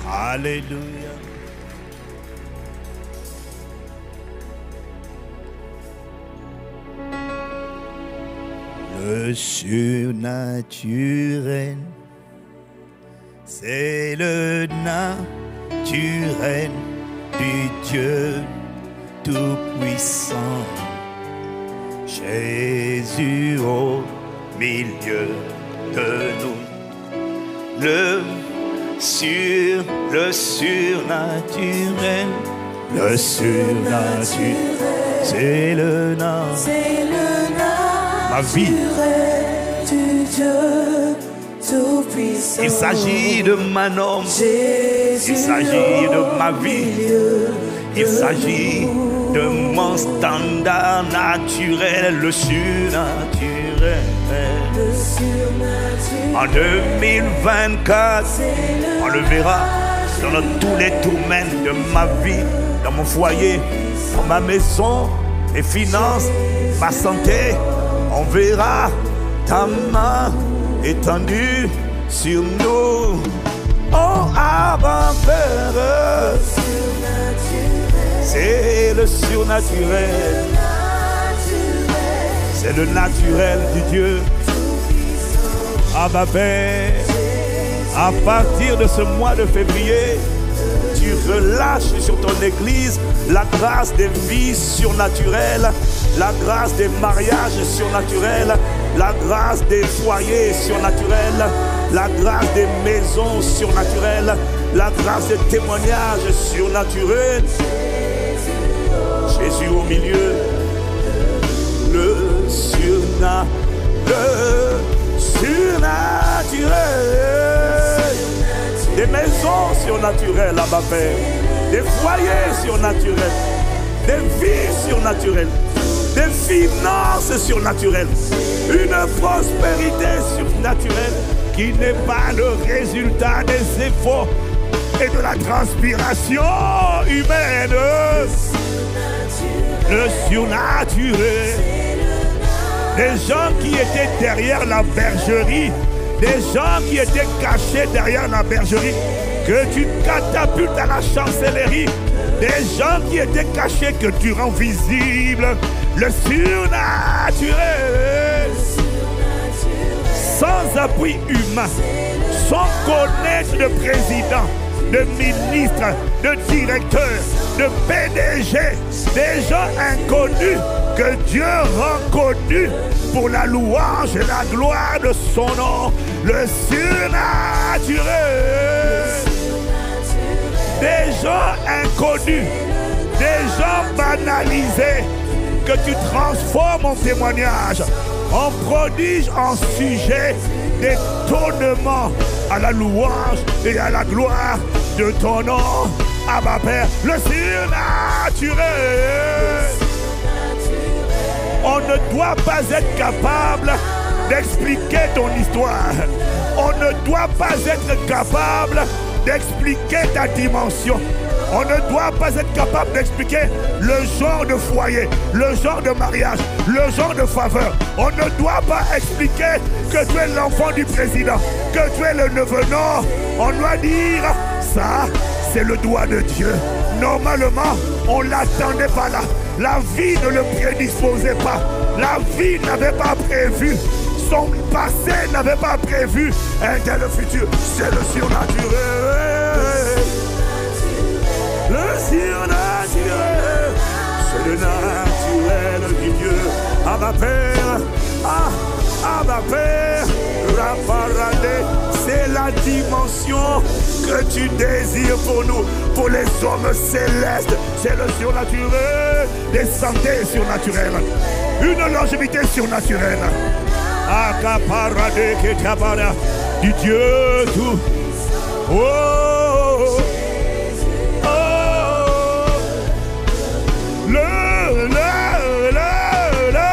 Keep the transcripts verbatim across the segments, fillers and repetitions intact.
Alléluia. Le surnaturel, c'est le naturel du Dieu Tout-Puissant. Jésus au milieu de nous. Le sur, le surnaturel, le surnaturel, c'est le naturel. Ma vie. Il s'agit de mon homme. Il s'agit de ma vie. Il s'agit de mon standard naturel, le surnaturel. En deux mille vingt-quatre, on le verra dans tous les domaines de ma vie, dans mon foyer, dans ma maison, mes finances, ma santé. On verra ta main étendue sur nous. Oh, Abba Père, c'est le surnaturel. C'est le naturel du Dieu. Abba Père, à partir de ce mois de février, tu relâches sur ton église la grâce des vies surnaturelles, la grâce des mariages surnaturels, la grâce des foyers surnaturels, la grâce des maisons surnaturelles, la grâce des témoignages surnaturels. Jésus au milieu, le surna, le surnaturel. Des maisons surnaturelles là-bas, Père. Des foyers surnaturels. Des vies surnaturelles. Des finances surnaturelles. Une prospérité surnaturelle qui n'est pas le résultat des efforts et de la transpiration humaine. Le surnaturel. Des gens qui étaient derrière la bergerie, des gens qui étaient cachés derrière la bergerie, que tu catapultes à la chancellerie, des gens qui étaient cachés que tu rends visibles, le surnaturel, sans appui humain, sans connaître de président, de ministre, de directeur, de P D G, des gens inconnus que Dieu rend connus pour la louange et la gloire de son nom, le surnaturel. Des gens inconnus, des gens banalisés, que tu transformes en témoignage, en prodige, en sujet d'étonnement à la louange et à la gloire de ton nom, Abba Père, le surnaturel. On ne doit pas être capable d'expliquer ton histoire. On ne doit pas être capable d'expliquer ta dimension. On ne doit pas être capable d'expliquer le genre de foyer, le genre de mariage, le genre de faveur. On ne doit pas expliquer que tu es l'enfant du président, que tu es le neveu. Non, on doit dire ça, c'est le doigt de Dieu. Normalement, on ne l'attendait pas là. La vie ne le prédisposait pas. La vie n'avait pas prévu. Son passé n'avait pas prévu un tel futur. C'est le surnaturel. Le surnaturel. C'est le naturel du Dieu. Abba Père. Ah, Abba Père. Raparade. C'est la dimension que tu désires pour nous, pour les hommes célestes. C'est le surnaturel, des santé surnaturelles, une longévité surnaturelle. Akaparade ketabara, du Dieu tout. Oh, oh, le, le, le, le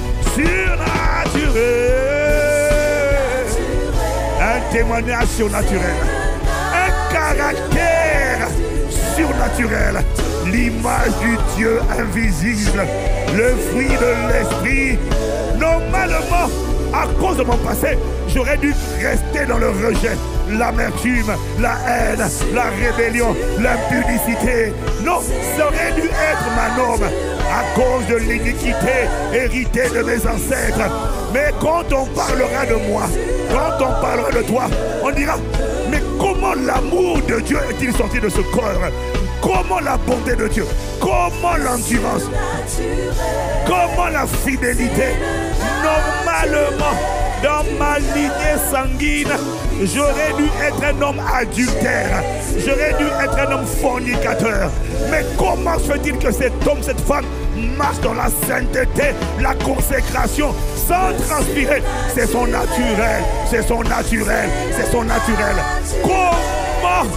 surnaturel. Un témoignage surnaturel, un caractère surnaturel, l'image du Dieu invisible, le fruit de l'esprit. Normalement, à cause de mon passé, j'aurais dû rester dans le rejet. l'amertume, la haine, la rébellion, l'impudicité. Non, ça aurait dû être ma norme à cause de l'iniquité héritée de mes ancêtres. Mais quand on parlera de moi, quand on parlera de toi, on dira, mais comment l'amour de Dieu est-il sorti de ce corps? Comment la bonté de Dieu? Comment l'endurance? Comment la fidélité? Normalement, dans ma lignée sanguine, j'aurais dû être un homme adultère. J'aurais dû être un homme fornicateur. Mais comment se fait-il que cet homme, cette femme, marche dans la sainteté, la consécration, sans transpirer? C'est son naturel, c'est son naturel, c'est son naturel. Comment?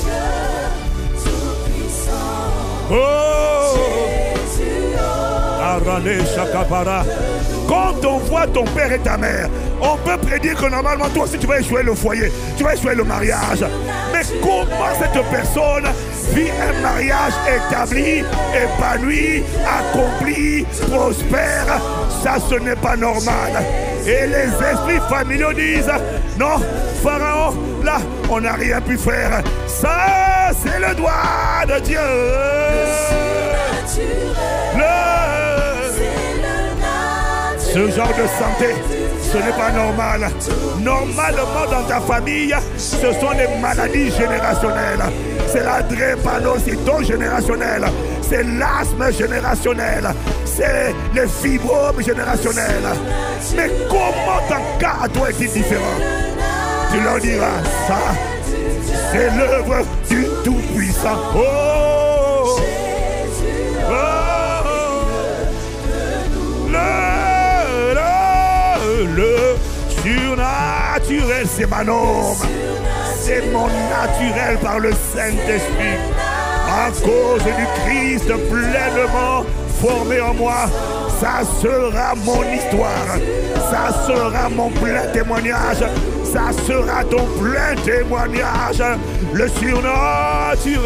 Oh! Quand on voit ton père et ta mère, on peut prédire que normalement toi aussi tu vas échouer le foyer, tu vas échouer le mariage. Mais comment cette personne vit un mariage établi, épanoui, accompli, prospère? Ça, ce n'est pas normal. Et les esprits familiaux disent, non, Pharaon, là, on n'a rien pu faire. Ça, c'est le doigt de Dieu. Ce genre de santé, ce n'est pas normal. Normalement, dans ta famille, ce sont les maladies générationnelles. C'est la drépanocytose générationnelle. C'est l'asthme générationnel. C'est les fibromes générationnels. Mais comment ton cas à toi est-il différent? Tu leur diras, ça, c'est l'œuvre du Tout-Puissant. Oh! Le surnaturel, c'est ma norme. C'est mon naturel par le Saint-Esprit. À cause du Christ pleinement formé en moi, ça sera mon histoire. Ça sera mon plein témoignage. Ça sera ton plein témoignage. Le surnaturel,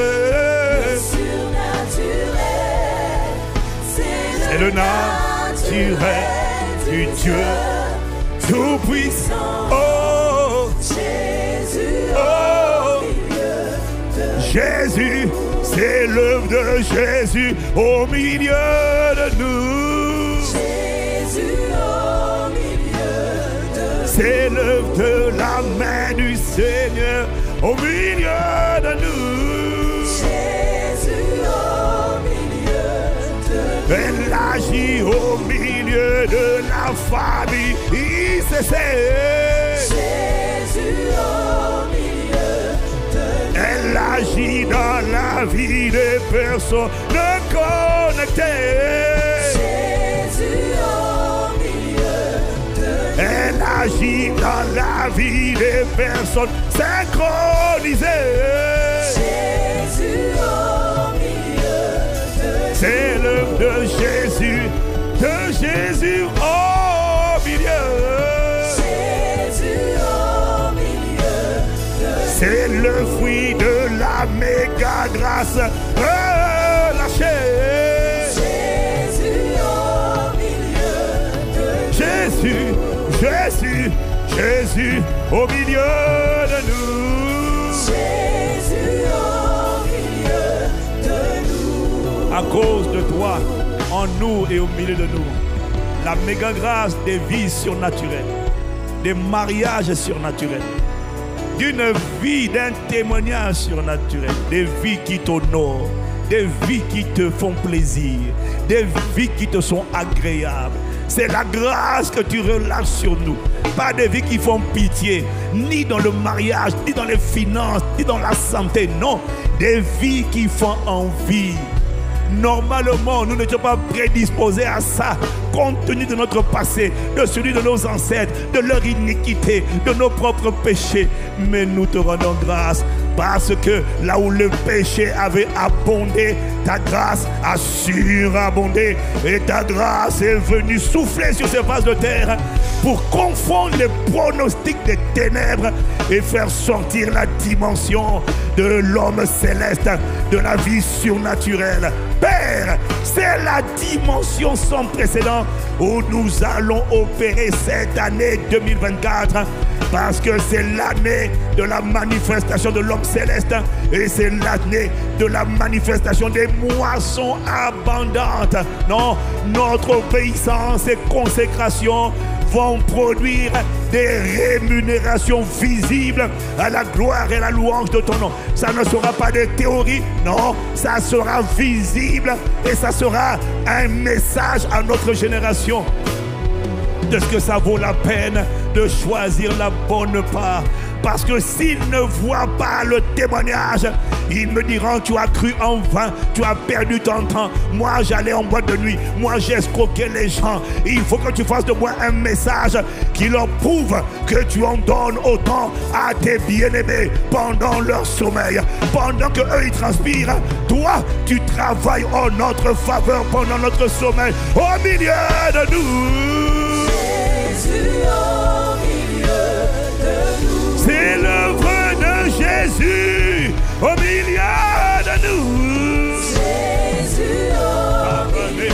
c'est le naturel du Dieu Tout-Puissant. Oh, Jésus, oh, Jésus, c'est l'œuvre de Jésus au milieu de nous. Jésus au milieu de nous. C'est l'œuvre de la main du Seigneur au milieu de nous. Jésus au milieu de nous. Elle agit au milieu de la famille. C'est Jésus au milieu de nous. Elle agit dans la vie des personnes connectées. Jésus au milieu de nous. Elle agit dans la vie des personnes synchronisées. Jésus au milieu de nous. C'est l'œuvre de Jésus, de Jésus au milieu. C'est le fruit de la méga grâce relâchée. Jésus au milieu de Jésus, Jésus, Jésus au milieu de nous. Jésus au milieu de nous. À cause de toi, en nous et au milieu de nous, la méga grâce des vies surnaturelles, des mariages surnaturels, d'une vie, d'un témoignage surnaturel, des vies qui t'honorent, des vies qui te font plaisir, des vies qui te sont agréables. C'est la grâce que tu relâches sur nous. Pas des vies qui font pitié, ni dans le mariage, ni dans les finances, ni dans la santé. Non, des vies qui font envie. Normalement, nous n'étions pas prédisposés à ça, compte tenu de notre passé, de celui de nos ancêtres, de leur iniquité, de nos propres péchés. Mais nous te rendons grâce parce que là où le péché avait abondé, ta grâce a surabondé et ta grâce est venue souffler sur ces vases de terre pour confondre les pronostics des ténèbres et faire sortir la dimension de l'homme céleste, de la vie surnaturelle. Père, c'est la dimension sans précédent où nous allons opérer cette année deux mille vingt-quatre. Parce que c'est l'année de la manifestation de l'homme céleste. Et c'est l'année de la manifestation des moissons abondantes. Non, notre obéissance et consécration vont produire des rémunérations visibles à la gloire et la louange de ton nom. Ça ne sera pas des théories, non, ça sera visible et ça sera un message à notre génération de ce que ça vaut la peine de choisir la bonne part. Parce que s'ils ne voient pas le témoignage, ils me diront: tu as cru en vain, tu as perdu ton temps. Moi j'allais en boîte de nuit, moi j'ai escroqué les gens. Il faut que tu fasses de moi un message qui leur prouve que tu en donnes autant à tes bien-aimés pendant leur sommeil. Pendant que eux ils transpirent, toi tu travailles en notre faveur pendant notre sommeil. Au milieu de nous, Jésus, au milieu de nous. C'est l'œuvre de Jésus au milieu de nous. Jésus au milieu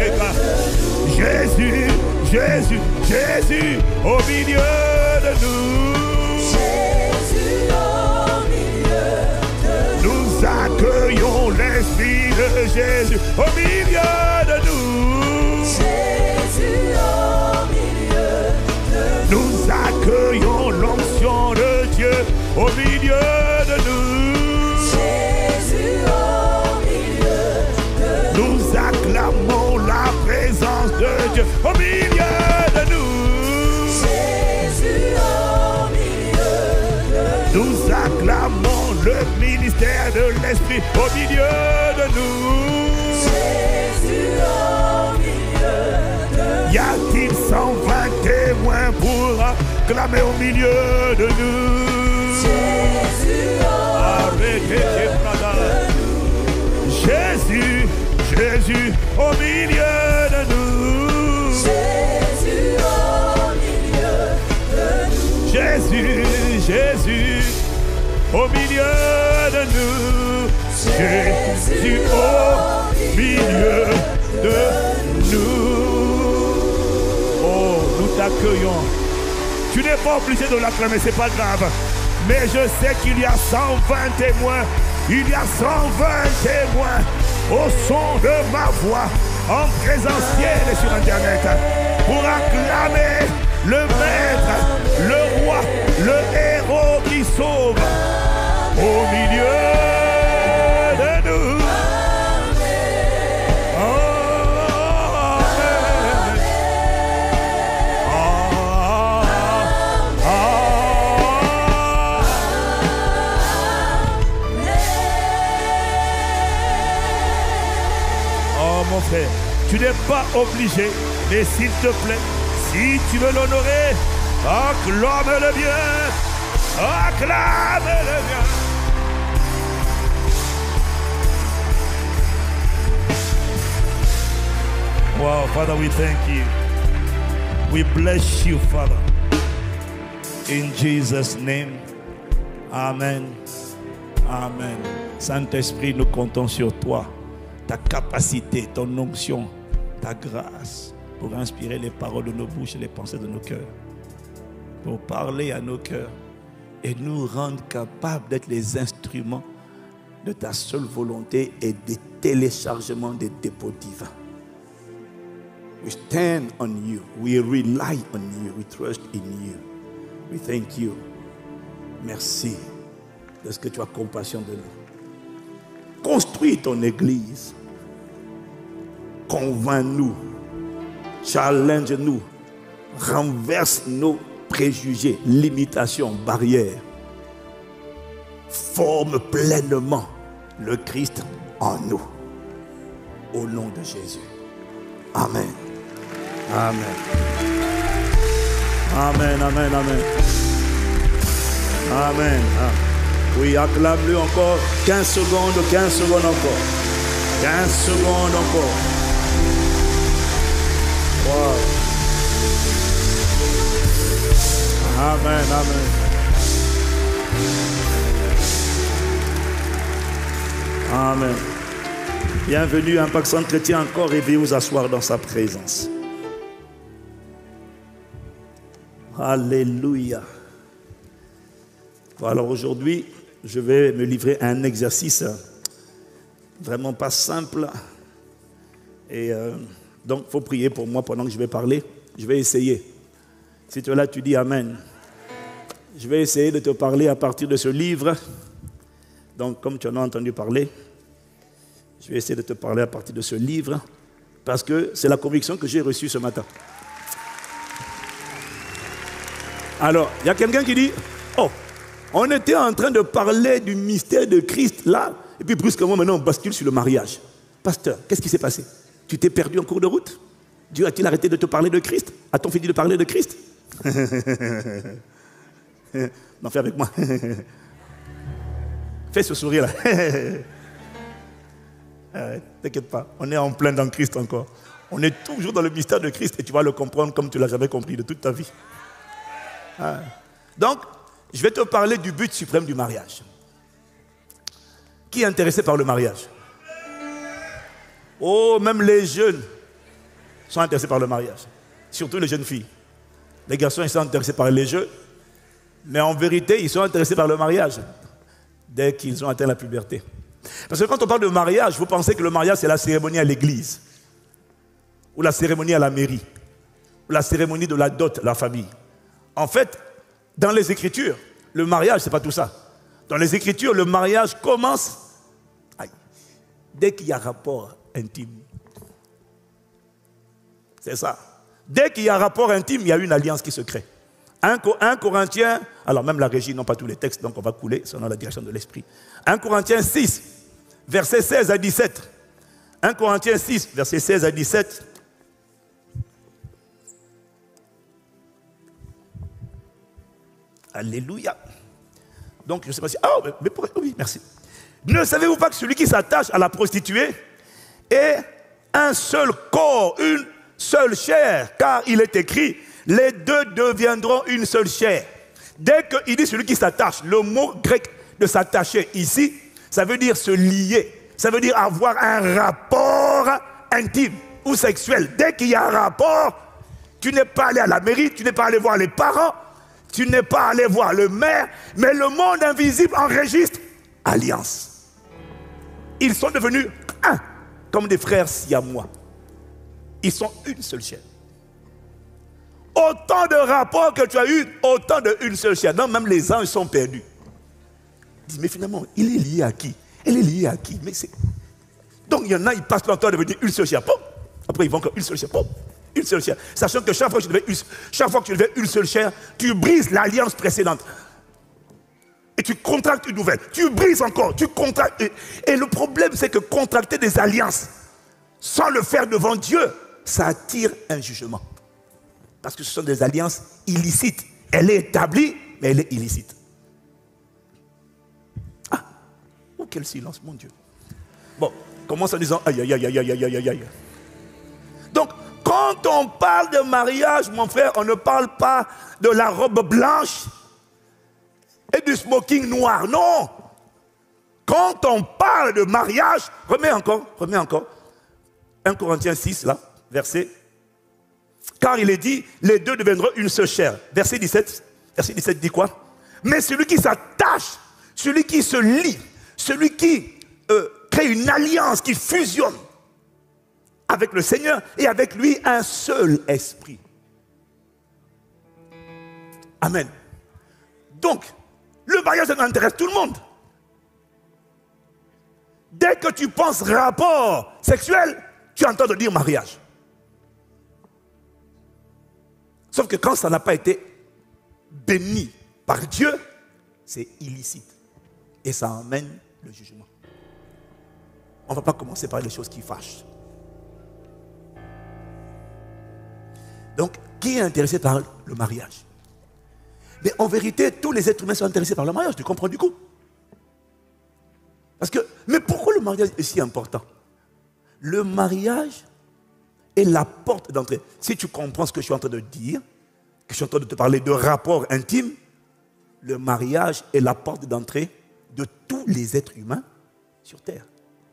de nous. Jésus, Jésus, Jésus au milieu de nous. Jésus au milieu de nous. Nous accueillons l'Esprit de Jésus au milieu de nous. Jésus au milieu de nous. Nous accueillons l'onction de Dieu au milieu de nous. Jésus au milieu de nous. Nous acclamons la présence de Dieu au milieu de nous. Jésus au milieu de nous. Nous acclamons le ministère de l'Esprit au milieu de nous. Jésus au milieu de nous. Y a-t-il cent vingt témoins pour acclamer au milieu de nous? Jésus au milieu de nous. Jésus, Jésus au milieu de nous. Jésus au milieu de nous. Jésus, Jésus au milieu de nous. Jésus au milieu de nous. Oh, nous t'accueillons. Tu n'es pas obligé de l'acclamer, c'est pas grave. Mais je sais qu'il y a cent vingt témoins. Il y a cent vingt témoins au son de ma voix, en présentiel et sur Internet, pour acclamer le Maître, le Roi, le héros qui sauve au milieu de nous. Mon frère, tu n'es pas obligé, mais s'il te plaît, si tu veux l'honorer, acclame-le bien, acclame-le bien. Wow, Father, we thank you. We bless you, Father. In Jesus' name, Amen. Amen. Saint-Esprit, nous comptons sur toi. Ta capacité, ton onction, ta grâce pour inspirer les paroles de nos bouches et les pensées de nos cœurs, pour parler à nos cœurs et nous rendre capables d'être les instruments de ta seule volonté et des téléchargements des dépôts divins. We stand on you, we rely on you, we trust in you. We thank you. Merci de ce que tu as compassion de nous. Construis ton église. Convainc-nous. Challenge-nous. Renverse nos préjugés, limitations, barrières. Forme pleinement le Christ en nous. Au nom de Jésus. Amen. Amen. Amen, amen, amen. Amen. Oui, acclame-le encore. quinze secondes, quinze secondes encore. quinze secondes encore. Wow. Amen, amen. Amen. Bienvenue à Impact Centre Chrétien encore et veuillez vous asseoir dans sa présence. Alléluia. Bon, alors aujourd'hui, je vais me livrer à un exercice vraiment pas simple. Et euh, donc, il faut prier pour moi pendant que je vais parler. Je vais essayer. Si tu es là, tu dis Amen. Je vais essayer de te parler à partir de ce livre. Donc, comme tu en as entendu parler, je vais essayer de te parler à partir de ce livre parce que c'est la conviction que j'ai reçue ce matin. Alors, il y a quelqu'un qui dit, oh, on était en train de parler du mystère de Christ là, et puis brusquement maintenant on bascule sur le mariage. Pasteur, qu'est-ce qui s'est passé? Tu t'es perdu en cours de route? Dieu a-t-il arrêté de te parler de Christ? A-t-on fini de parler de Christ? Non, fais avec moi. Fais ce sourire là. euh, T'inquiète pas, on est en plein dans Christ encore. On est toujours dans le mystère de Christ et tu vas le comprendre comme tu ne l'as jamais compris de toute ta vie. Ah. Donc, je vais te parler du but suprême du mariage. Qui est intéressé par le mariage? Oh, même les jeunes sont intéressés par le mariage. Surtout les jeunes filles. Les garçons, ils sont intéressés par les jeux. Mais en vérité, ils sont intéressés par le mariage dès qu'ils ont atteint la puberté. Parce que quand on parle de mariage, vous pensez que le mariage, c'est la cérémonie à l'église. Ou la cérémonie à la mairie. Ou la cérémonie de la dot, la famille. En fait, dans les Écritures, le mariage, ce n'est pas tout ça. Dans les Écritures, le mariage commence aïe, dès qu'il y a rapport intime. C'est ça. Dès qu'il y a rapport intime, il y a une alliance qui se crée. un Corinthiens, alors même la régie, non pas tous les textes, donc on va couler selon la direction de l'esprit. un Corinthiens six, versets seize à dix-sept. un Corinthiens six, versets seize à dix-sept. Alléluia. Donc, je ne sais pas si... Ah, mais, mais pour... oui, merci. Ne savez-vous pas que celui qui s'attache à la prostituée est un seul corps, une seule chair, car il est écrit, les deux deviendront une seule chair. Dès qu'il dit celui qui s'attache, le mot grec de s'attacher ici, ça veut dire se lier. Ça veut dire avoir un rapport intime ou sexuel. Dès qu'il y a un rapport, tu n'es pas allé à la mairie, tu n'es pas allé voir les parents, tu n'es pas allé voir le maire, mais le monde invisible enregistre alliance. Ils sont devenus un, comme des frères siamois. Ils sont une seule chair. Autant de rapports que tu as eu, autant de une seule chair. Non, même les anges sont perdus. Ils disent, mais finalement, il est lié à qui? Elle est liée à qui? Mais c'est... Donc il y en a, ils passent leur temps à devenir une seule chair. Pop. Après, ils vont encore une seule chair. Pop. Une seule chair. Sachant que chaque fois que tu deviens une, chaque fois que tu deviens une seule chair, tu brises l'alliance précédente. Et tu contractes une nouvelle. Tu brises encore, tu contractes. Et, et le problème, c'est que contracter des alliances sans le faire devant Dieu, ça attire un jugement. Parce que ce sont des alliances illicites. Elle est établie, mais elle est illicite. Ah, oh quel silence, mon Dieu. Bon, commence en disant aïe, aïe, aïe, aïe, aïe, aïe, aïe. Donc, quand on parle de mariage, mon frère, on ne parle pas de la robe blanche et du smoking noir. Non. Quand on parle de mariage, remets encore, remets encore. un Corinthiens six, là, verset. Car il est dit, les deux deviendront une seule chair. Verset dix-sept. Verset dix-sept dit quoi? Mais celui qui s'attache, celui qui se lie, celui qui euh, crée une alliance, qui fusionne avec le Seigneur et avec lui un seul esprit. Amen. Donc, le mariage intéresse tout le monde. Dès que tu penses rapport sexuel, tu entends de dire mariage. Sauf que quand ça n'a pas été béni par Dieu, c'est illicite. Et ça emmène le jugement. On ne va pas commencer par les choses qui fâchent. Donc, qui est intéressé par le mariage? Mais en vérité, tous les êtres humains sont intéressés par le mariage, tu comprends du coup? Parce que, mais pourquoi le mariage est si important? Le mariage est la porte d'entrée. Si tu comprends ce que je suis en train de dire, que je suis en train de te parler de rapport intime, le mariage est la porte d'entrée de tous les êtres humains sur terre.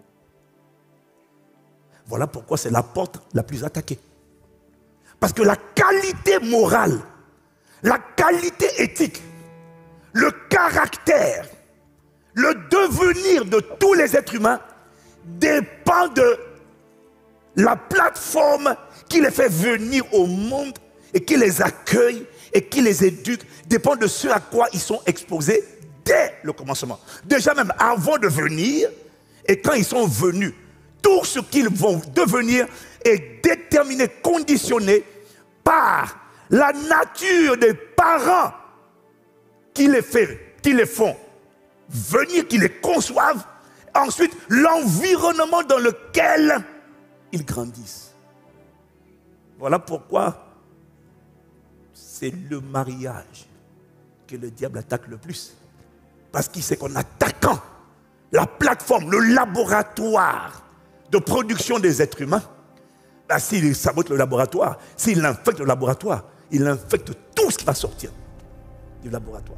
Voilà pourquoi c'est la porte la plus attaquée. Parce que la qualité morale, la qualité éthique, le caractère, le devenir de tous les êtres humains dépend de la plateforme qui les fait venir au monde et qui les accueille et qui les éduque, dépend de ce à quoi ils sont exposés dès le commencement. Déjà même avant de venir et quand ils sont venus, tout ce qu'ils vont devenir est déterminé, conditionné par la nature des parents qui les, fait, qui les font venir, qui les conçoivent. Ensuite, l'environnement dans lequel ils grandissent. Voilà pourquoi c'est le mariage que le diable attaque le plus. Parce qu'il sait qu'en attaquant la plateforme, le laboratoire de production des êtres humains, ben, s'il sabote le laboratoire, s'il infecte le laboratoire, il infecte tout ce qui va sortir du laboratoire.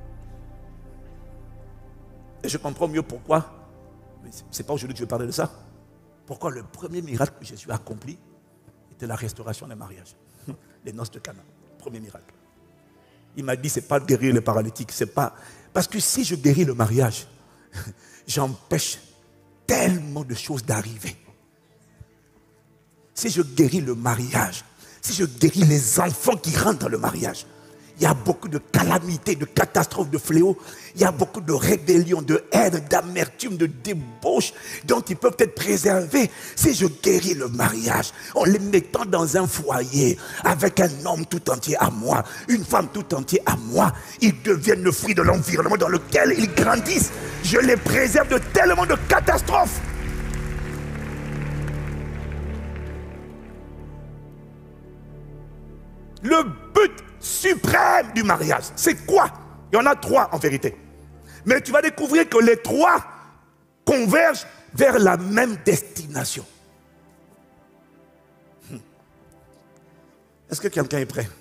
Et je comprends mieux pourquoi, mais ce n'est pas aujourd'hui que je vais parler de ça, pourquoi le premier miracle que Jésus a accompli était la restauration des mariages. Les noces de Cana, premier miracle. Il m'a dit, ce n'est pas de guérir les paralytiques, c'est pas... Parce que si je guéris le mariage, j'empêche tellement de choses d'arriver. Si je guéris le mariage, si je guéris les enfants qui rentrent dans le mariage, il y a beaucoup de calamités, de catastrophes, de fléaux. Il y a beaucoup de rébellions, de haine, d'amertume, de débauche dont ils peuvent être préservés si je guéris le mariage en les mettant dans un foyer avec un homme tout entier à moi, une femme tout entière à moi. Ils deviennent le fruit de l'environnement dans lequel ils grandissent. Je les préserve de tellement de catastrophes. Le but suprême du mariage, c'est quoi? Il y en a trois en vérité. Mais tu vas découvrir que les trois convergent vers la même destination. Hmm. Est-ce que quelqu'un est prêt?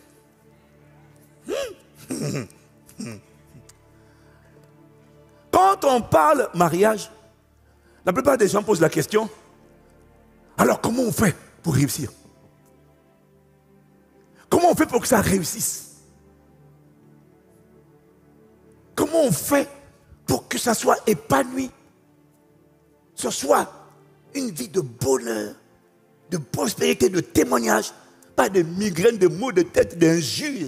Hmm. Hmm. Quand on parle mariage, la plupart des gens posent la question, alors comment on fait pour réussir? Comment on fait pour que ça réussisse? Comment on fait pour que ça soit épanoui? Ce soit une vie de bonheur, de prospérité, de témoignage, pas de migraines, de maux de tête, d'injures.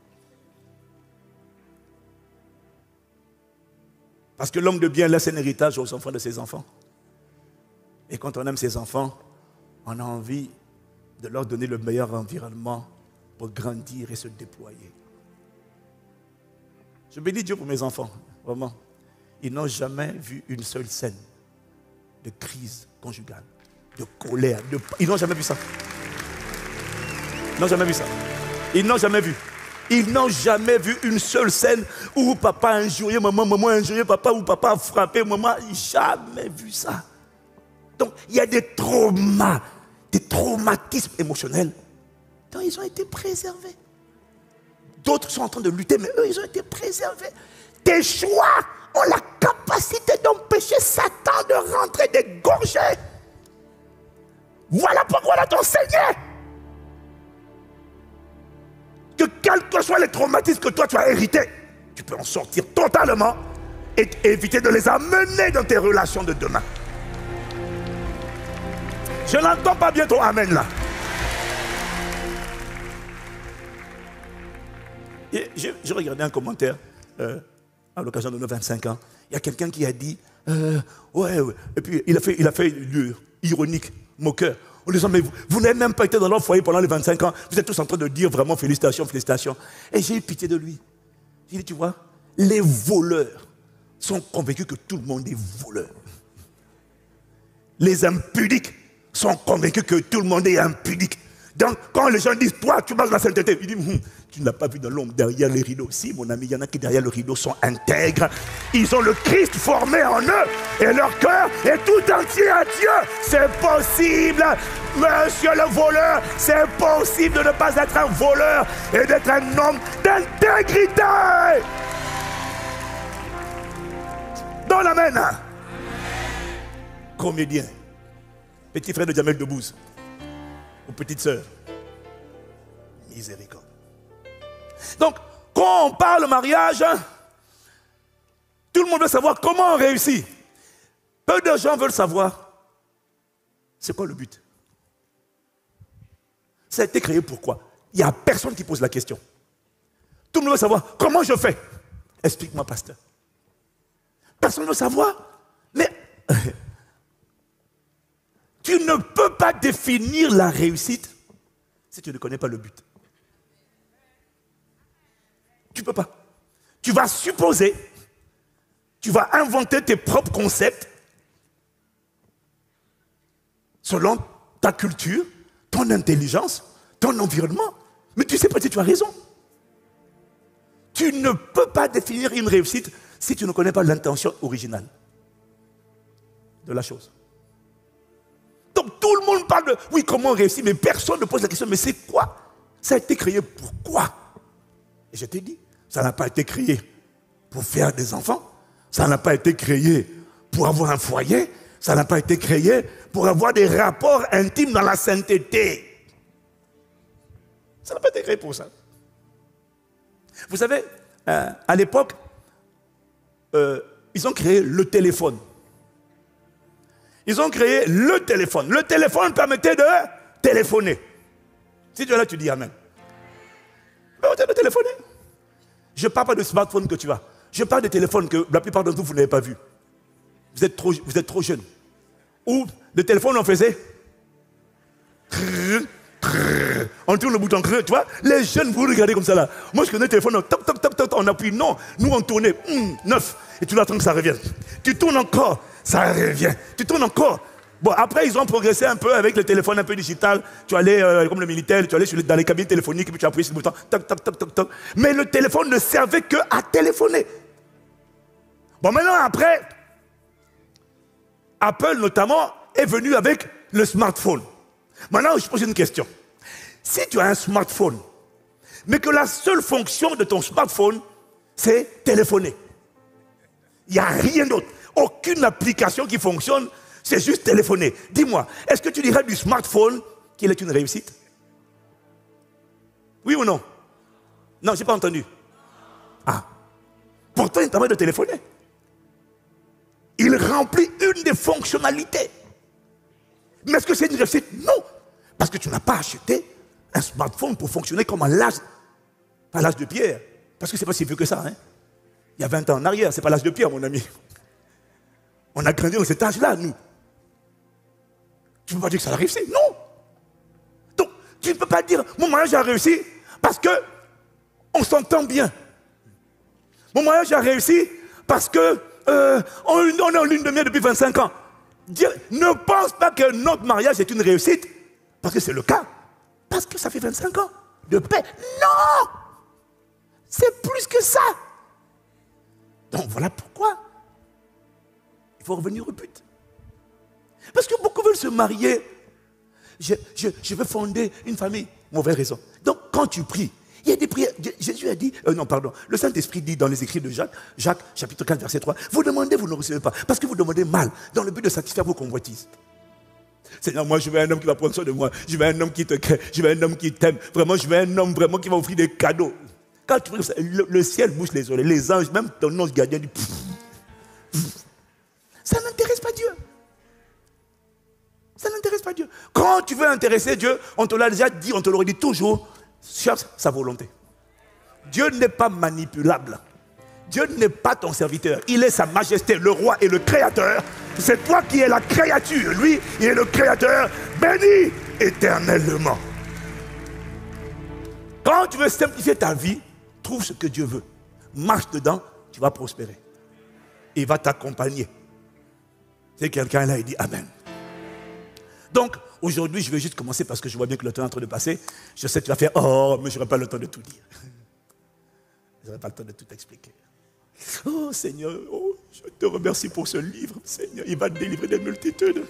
Parce que l'homme de bien laisse un héritage aux enfants de ses enfants. Et quand on aime ses enfants, on a envie de leur donner le meilleur environnement pour grandir et se déployer. Je bénis Dieu pour mes enfants, vraiment. Ils n'ont jamais vu une seule scène de crise conjugale, de colère. De... Ils n'ont jamais vu ça. Ils n'ont jamais vu ça. Ils n'ont jamais vu. Ils n'ont jamais vu une seule scène où papa a injurié maman, maman a injurié papa, où papa a frappé maman. Ils n'ont jamais vu ça. Donc, il y a des traumas, des traumatismes émotionnels dont ils ont été préservés. D'autres sont en train de lutter, mais eux, ils ont été préservés. Tes choix ont la capacité d'empêcher Satan de rentrer, d'égorger. Voilà pourquoi on a t'enseigné que quels que soient les traumatismes que toi tu as hérités, tu peux en sortir totalement et éviter de les amener dans tes relations de demain. Je n'entends pas bien ton amen là. Et j'ai, j'ai regardé un commentaire euh, à l'occasion de nos vingt-cinq ans. Il y a quelqu'un qui a dit, euh, ouais, ouais, et puis il a fait, il a fait lieu ironique, moqueur, en disant, mais vous, vous n'avez même pas été dans leur foyer pendant les vingt-cinq ans, vous êtes tous en train de dire vraiment félicitations, félicitations. Et j'ai eu pitié de lui. J'ai dit, tu vois, les voleurs sont convaincus que tout le monde est voleur. Les impudiques sont convaincus que tout le monde est impudique. Donc, quand les gens disent, toi, tu marches dans la sainteté, ils disent, hm, tu ne l'as pas vu dans l'ombre derrière les rideaux. Si, mon ami, il y en a qui derrière le rideau sont intègres. Ils ont le Christ formé en eux et leur cœur est tout entier à Dieu. C'est possible, monsieur le voleur, c'est possible de ne pas être un voleur et d'être un homme d'intégrité. Dans la main. Comédien, petit frère de Jamel Debbouze, ou petite sœur, miséricorde. Donc, quand on parle mariage, Tout le monde veut savoir comment on réussit. Peu de gens veulent savoir c'est quoi le but. Ça a été créé pourquoi? Il n'y a personne qui pose la question. Tout le monde veut savoir comment je fais. Explique-moi, pasteur. Personne ne veut savoir. Mais tu ne peux pas définir la réussite si tu ne connais pas le but. Tu ne peux pas. Tu vas supposer, tu vas inventer tes propres concepts selon ta culture, ton intelligence, ton environnement. Mais tu sais pas si tu as raison. Tu ne peux pas définir une réussite si tu ne connais pas l'intention originale de la chose. Donc tout le monde parle de, oui, comment réussir, mais personne ne pose la question, mais c'est quoi? Ça a été créé pour quoi? Et je t'ai dit, ça n'a pas été créé pour faire des enfants, ça n'a pas été créé pour avoir un foyer, ça n'a pas été créé pour avoir des rapports intimes dans la sainteté. Ça n'a pas été créé pour ça. Vous savez, euh, à l'époque, euh, ils ont créé le téléphone. Ils ont créé le téléphone. Le téléphone permettait de téléphoner. Si tu es là, tu dis Amen. Permettait de téléphoner. Je ne parle pas de smartphone que tu as. Je parle de téléphone que la plupart d'entre vous, vous n'avez pas vu. Vous êtes trop, vous êtes trop jeunes. Ou le téléphone, on faisait... On tourne le bouton, tu vois. Les jeunes, vous regardez comme ça là. Moi, je connais le téléphone, toc, toc, toc, toc, on appuie. Non, nous, on tournait, hum, neuf. Et tu attends que ça revienne. Tu tournes encore, ça revient. Tu tournes encore. Bon, après, ils ont progressé un peu avec le téléphone un peu digital. Tu allais, euh, comme le militaire, tu allais sur les, dans les cabines téléphoniques, et puis tu appuyais sur le bouton, toc, toc, toc, toc, toc. Mais le téléphone ne servait que à téléphoner. Bon, maintenant, après, Apple, notamment, est venu avec le smartphone. Maintenant, je pose une question. Si tu as un smartphone, mais que la seule fonction de ton smartphone, c'est téléphoner. Il n'y a rien d'autre. Aucune application qui fonctionne, c'est juste téléphoner. Dis-moi, est-ce que tu dirais du smartphone qu'il est une réussite? Oui ou non? Non, je n'ai pas entendu. Ah. Pourtant, il permet de téléphoner. Il remplit une des fonctionnalités. Mais est-ce que c'est une réussite? Non. Parce que tu n'as pas acheté un smartphone pour fonctionner comme à l'âge, pas l'âge de pierre. Parce que ce n'est pas si vieux que ça. Hein? Il y a vingt ans en arrière, ce n'est pas l'âge de pierre, mon ami. On a grandi dans cet âge-là, nous. Tu ne peux pas dire que ça a réussi? Non. Donc, tu ne peux pas dire, mon mariage a réussi parce que on s'entend bien. Mon mariage a réussi parce que euh, on, on est en lune de miel depuis vingt-cinq ans. Dire, ne pense pas que notre mariage est une réussite, parce que c'est le cas. Parce que ça fait vingt-cinq ans de paix. Non! C'est plus que ça. Donc voilà pourquoi il faut revenir au but. Parce que beaucoup veulent se marier. Je, je, je veux fonder une famille. Mauvaise raison. Donc quand tu pries, il y a des prières. Jésus a dit, euh, non pardon, le Saint-Esprit dit dans les écrits de Jacques, Jacques chapitre quatre verset trois, vous demandez, vous ne recevez pas. Parce que vous demandez mal, dans le but de satisfaire vos convoitises. Seigneur, moi je veux un homme qui va prendre soin de moi. Je veux un homme qui te crée. Je veux un homme qui t'aime. Vraiment, je veux un homme vraiment qui va offrir des cadeaux. Quand tu pries, le, le ciel bouge les oreilles. Les anges, même ton ange gardien dit pff, pff. Ça n'intéresse pas Dieu. Ça n'intéresse pas Dieu. Quand tu veux intéresser Dieu, on te l'a déjà dit, on te l'aurait dit toujours, cherche sa volonté. Dieu n'est pas manipulable. Dieu n'est pas ton serviteur. Il est sa majesté, le roi et le créateur. C'est toi qui es la créature. Lui, il est le créateur. Béni éternellement. Quand tu veux simplifier ta vie, trouve ce que Dieu veut. Marche dedans, tu vas prospérer. Il va t'accompagner. C'est quelqu'un là, il dit Amen. Donc, aujourd'hui, je vais juste commencer parce que je vois bien que le temps est en train de passer. Je sais que tu vas faire oh, mais je n'aurai pas le temps de tout dire. Je n'aurai pas le temps de tout expliquer. Oh Seigneur, oh, je te remercie pour ce livre, Seigneur. Il va te délivrer des multitudes.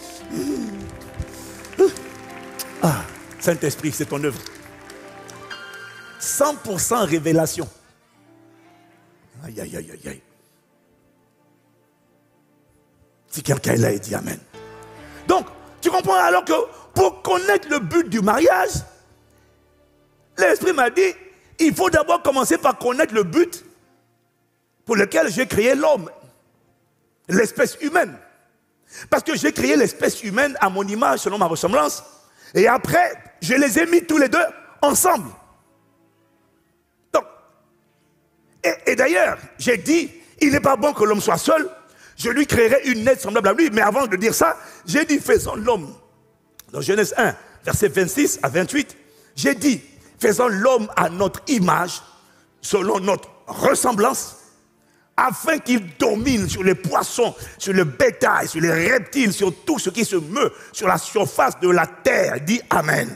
Ah, Saint-Esprit, c'est ton œuvre. cent pour cent révélation. Aïe, aïe, aïe, aïe, aïe. Si quelqu'un est là, il dit Amen. Donc, tu comprends alors que pour connaître le but du mariage, l'Esprit m'a dit, il faut d'abord commencer par connaître le but pour lequel j'ai créé l'homme, l'espèce humaine. Parce que j'ai créé l'espèce humaine à mon image, selon ma ressemblance. Et après, je les ai mis tous les deux ensemble. Donc, et, et d'ailleurs, j'ai dit, il n'est pas bon que l'homme soit seul. Je lui créerai une aide semblable à lui. Mais avant de dire ça, j'ai dit, faisons l'homme. Dans Genèse un, versets vingt-six à vingt-huit, j'ai dit, faisons l'homme à notre image, selon notre ressemblance, afin qu'il domine sur les poissons, sur le bétail, sur les reptiles, sur tout ce qui se meut sur la surface de la terre. Dis Amen.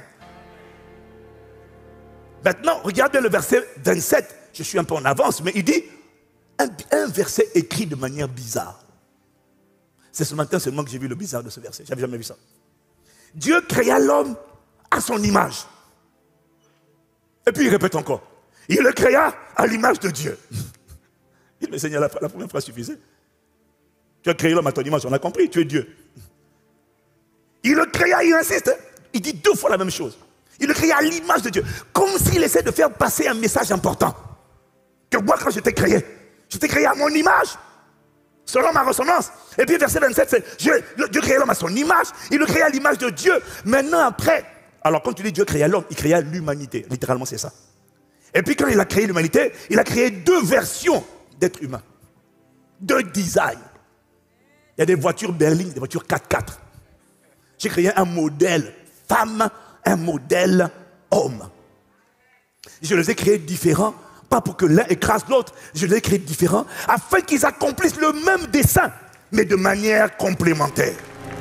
Maintenant, regardez le verset vingt-sept. Je suis un peu en avance, mais il dit un, un verset écrit de manière bizarre. C'est ce matin seulement que j'ai vu le bizarre de ce verset. Je n'avais jamais vu ça. Dieu créa l'homme à son image. Et puis il répète encore. Il le créa à l'image de Dieu. Il me Seigneur, la, la première phrase suffisait. Tu as créé l'homme à ton image, on a compris, tu es Dieu. Il le créa, il insiste. Hein? Il dit deux fois la même chose. Il le créa à l'image de Dieu. Comme s'il essaie de faire passer un message important. Que moi, quand je t'ai créé, je t'ai créé à mon image, selon ma ressemblance. Et puis verset vingt-sept, c'est Dieu, Dieu créa l'homme à son image, il le créa à l'image de Dieu. Maintenant, après, alors quand tu dis Dieu créa l'homme, il créa l'humanité. Littéralement, c'est ça. Et puis quand il a créé l'humanité, il a créé deux versions d'êtres humains. Deux designs. Il y a des voitures berlines, des voitures quatre quatre. J'ai créé un modèle femme, un modèle homme. Je les ai créés différents, pas pour que l'un écrase l'autre, je les ai créés différents, afin qu'ils accomplissent le même dessein, mais de manière complémentaire.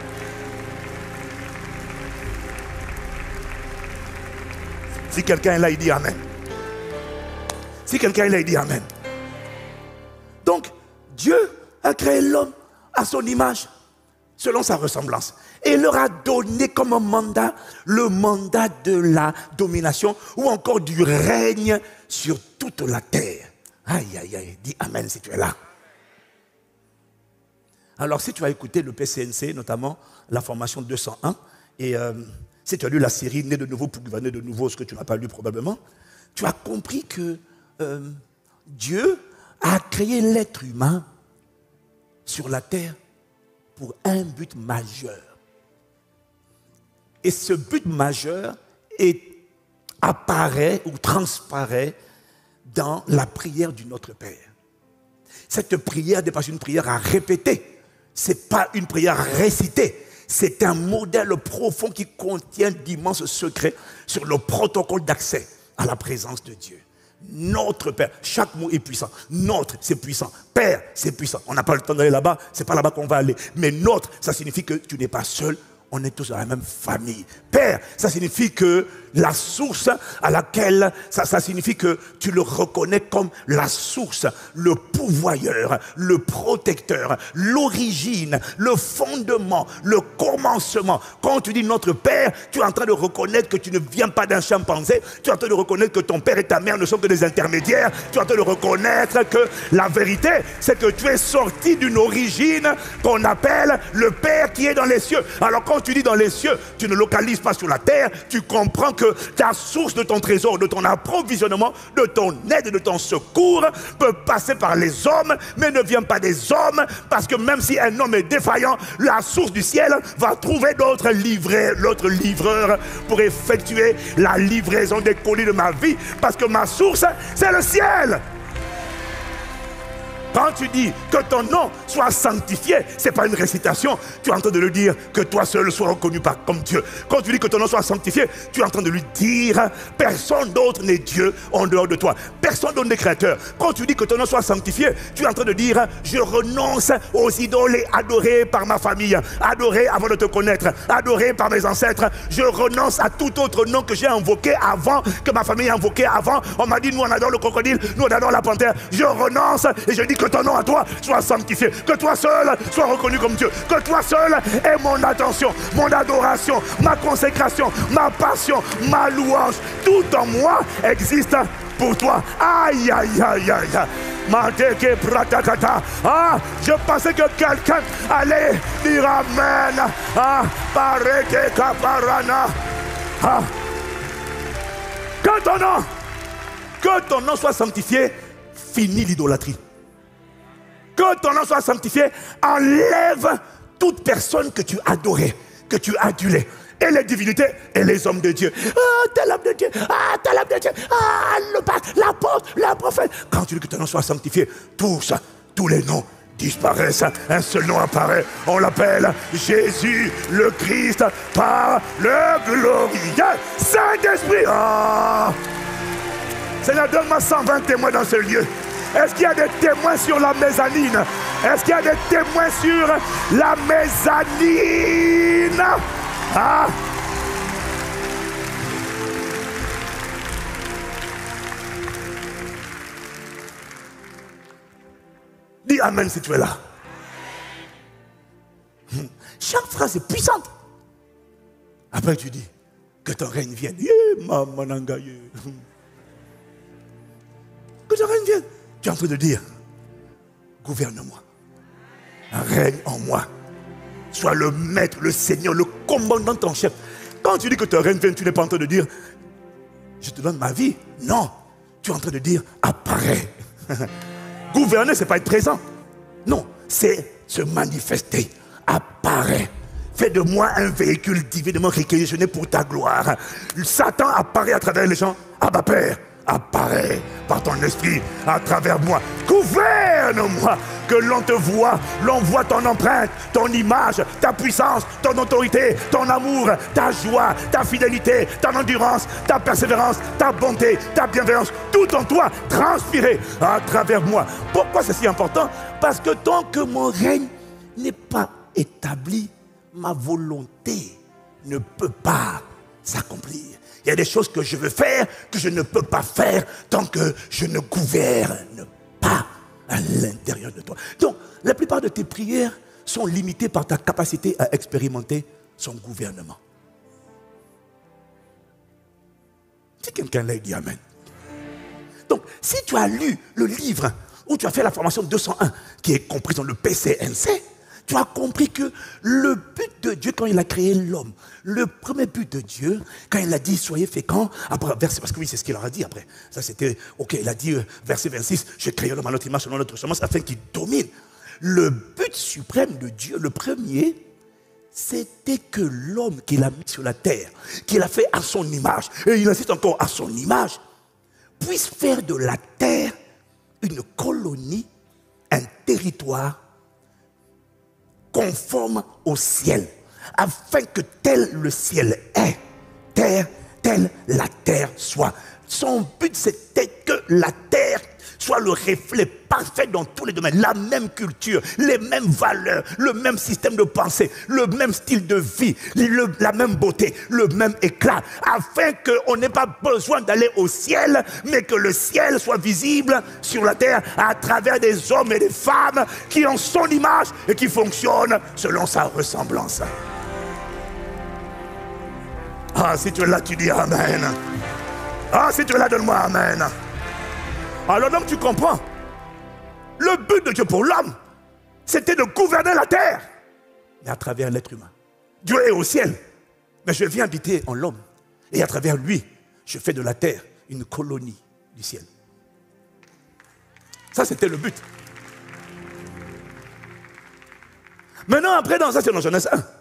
Si quelqu'un est là, il dit Amen. Si quelqu'un est là, il dit Amen. Donc, Dieu a créé l'homme à son image, selon sa ressemblance. Et il leur a donné comme mandat le mandat de la domination ou encore du règne sur toute la terre. Aïe, aïe, aïe, dis Amen si tu es là. Alors, si tu as écouté le P C N C, notamment la formation deux cent un, et euh, si tu as lu la série Né de nouveau pour gouverner de nouveau, ce que tu n'as pas lu probablement, tu as compris que euh, Dieu a créé l'être humain sur la terre pour un but majeur. Et ce but majeur est, apparaît ou transparaît dans la prière du Notre Père. Cette prière n'est pas une prière à répéter, ce n'est pas une prière à réciter, c'est un modèle profond qui contient d'immenses secrets sur le protocole d'accès à la présence de Dieu. Notre Père, chaque mot est puissant. Notre, c'est puissant. Père, c'est puissant. On n'a pas le temps d'aller là-bas, c'est pas là-bas qu'on va aller. Mais notre, ça signifie que tu n'es pas seul, on est tous dans la même famille. Père, ça signifie que la source à laquelle, ça, ça signifie que tu le reconnais comme la source, le pourvoyeur, le protecteur, l'origine, le fondement, le commencement. Quand tu dis notre Père, tu es en train de reconnaître que tu ne viens pas d'un chimpanzé, tu es en train de reconnaître que ton père et ta mère ne sont que des intermédiaires, tu es en train de reconnaître que la vérité, c'est que tu es sorti d'une origine qu'on appelle le Père qui est dans les cieux. Alors quand tu dis dans les cieux, tu ne localises pas sur la terre, tu comprends que ta source de ton trésor, de ton approvisionnement, de ton aide, de ton secours peut passer par les hommes, mais ne vient pas des hommes, parce que même si un homme est défaillant, la source du ciel va trouver d'autres livreurs, l'autre livreur pour effectuer la livraison des colis de ma vie, parce que ma source, c'est le ciel. Quand tu dis que ton nom soit sanctifié, ce n'est pas une récitation. Tu es en train de lui dire que toi seul sois reconnu par, comme Dieu. Quand tu dis que ton nom soit sanctifié, tu es en train de lui dire personne d'autre n'est Dieu en dehors de toi. Personne d'autre n'est créateur. Quand tu dis que ton nom soit sanctifié, tu es en train de dire je renonce aux idoles adorées par ma famille, adorées avant de te connaître, adorées par mes ancêtres. Je renonce à tout autre nom que j'ai invoqué avant, que ma famille a invoqué avant. On m'a dit nous on adore le crocodile, nous on adore la panthère. Je renonce et je dis que ton nom à toi soit sanctifié, que toi seul sois reconnu comme Dieu, que toi seul ait mon attention, mon adoration, ma consécration, ma passion, ma louange. Tout en moi existe pour toi. Aïe, aïe, aïe, aïe. Ah, je pensais que quelqu'un allait dire Amen. Ah, parete kaparana. Ah. Que ton nom, que ton nom soit sanctifié, fini l'idolâtrie. que ton nom soit sanctifié, enlève toute personne que tu adorais, que tu adulais. Et les divinités et les hommes de Dieu. Ah, tel homme de Dieu, ah, tel homme de Dieu, ah, le pape, l'apôtre, le prophète. Quand tu dis que ton nom soit sanctifié, tous, tous les noms disparaissent. Un seul nom apparaît. On l'appelle Jésus le Christ par le glorieux Saint-Esprit. Ah. Seigneur, donne-moi cent vingt témoins dans ce lieu. Est-ce qu'il y a des témoins sur la mezzanine? Est-ce qu'il y a des témoins sur la mezzanine? Ah! Dis Amen si tu es là. Chaque phrase est puissante. Après tu dis que ton règne vienne. Que ton règne vienne. Tu es en train de dire, gouverne-moi. Règne en moi. Sois le maître, le Seigneur, le commandant en chef. Quand tu dis que ton règne vient, tu n'es pas en train de dire, je te donne ma vie. Non, tu es en train de dire, apparaît. Gouverner, ce n'est pas être présent. Non, c'est se manifester. Apparaît. Fais de moi un véhicule divinement réquisitionné pour ta gloire. Satan apparaît à travers les gens. Abba Père, apparaît par ton esprit à travers moi. Gouverne-moi. Que l'on te voit, l'on voit ton empreinte, ton image, ta puissance, ton autorité, ton amour, ta joie, ta fidélité, ton endurance, ta persévérance, ta bonté, ta bienveillance, tout en toi transpirer à travers moi. Pourquoi c'est si important? Parce que tant que mon règne n'est pas établi, ma volonté ne peut pas s'accomplir. Il y a des choses que je veux faire que je ne peux pas faire tant que je ne gouverne pas à l'intérieur de toi. Donc, la plupart de tes prières sont limitées par ta capacité à expérimenter son gouvernement. Si quelqu'un l'a dit Amen. Donc, si tu as lu le livre où tu as fait la formation deux cent un, qui est compris dans le P C N C, tu as compris que le but de Dieu quand il a créé l'homme, le premier but de Dieu, quand il a dit soyez féconds, après, verset, parce que oui, c'est ce qu'il leur a dit après. Ça c'était, ok, il a dit, euh, verset vingt-six, je crée l'homme à notre image selon notre semence afin qu'il domine. Le but suprême de Dieu, le premier, c'était que l'homme qu'il a mis sur la terre, qu'il a fait à son image, et il insiste encore à son image, puisse faire de la terre une colonie, un territoire conforme au ciel, afin que tel le ciel est, terre, telle la terre soit. Son but c'était que la terre soit le reflet parfait dans tous les domaines, la même culture, les mêmes valeurs, le même système de pensée, le même style de vie, le, la même beauté, le même éclat, afin qu'on n'ait pas besoin d'aller au ciel, mais que le ciel soit visible sur la terre à travers des hommes et des femmes qui ont son image et qui fonctionnent selon sa ressemblance. Ah, si tu es là, tu dis Amen. Ah, si tu es là, donne-moi Amen. Alors donc tu comprends, le but de Dieu pour l'homme, c'était de gouverner la terre, mais à travers l'être humain. Dieu est au ciel, mais je viens habiter en l'homme, et à travers lui, je fais de la terre une colonie du ciel. Ça c'était le but. Maintenant après, dans ça c'est dans Genèse un,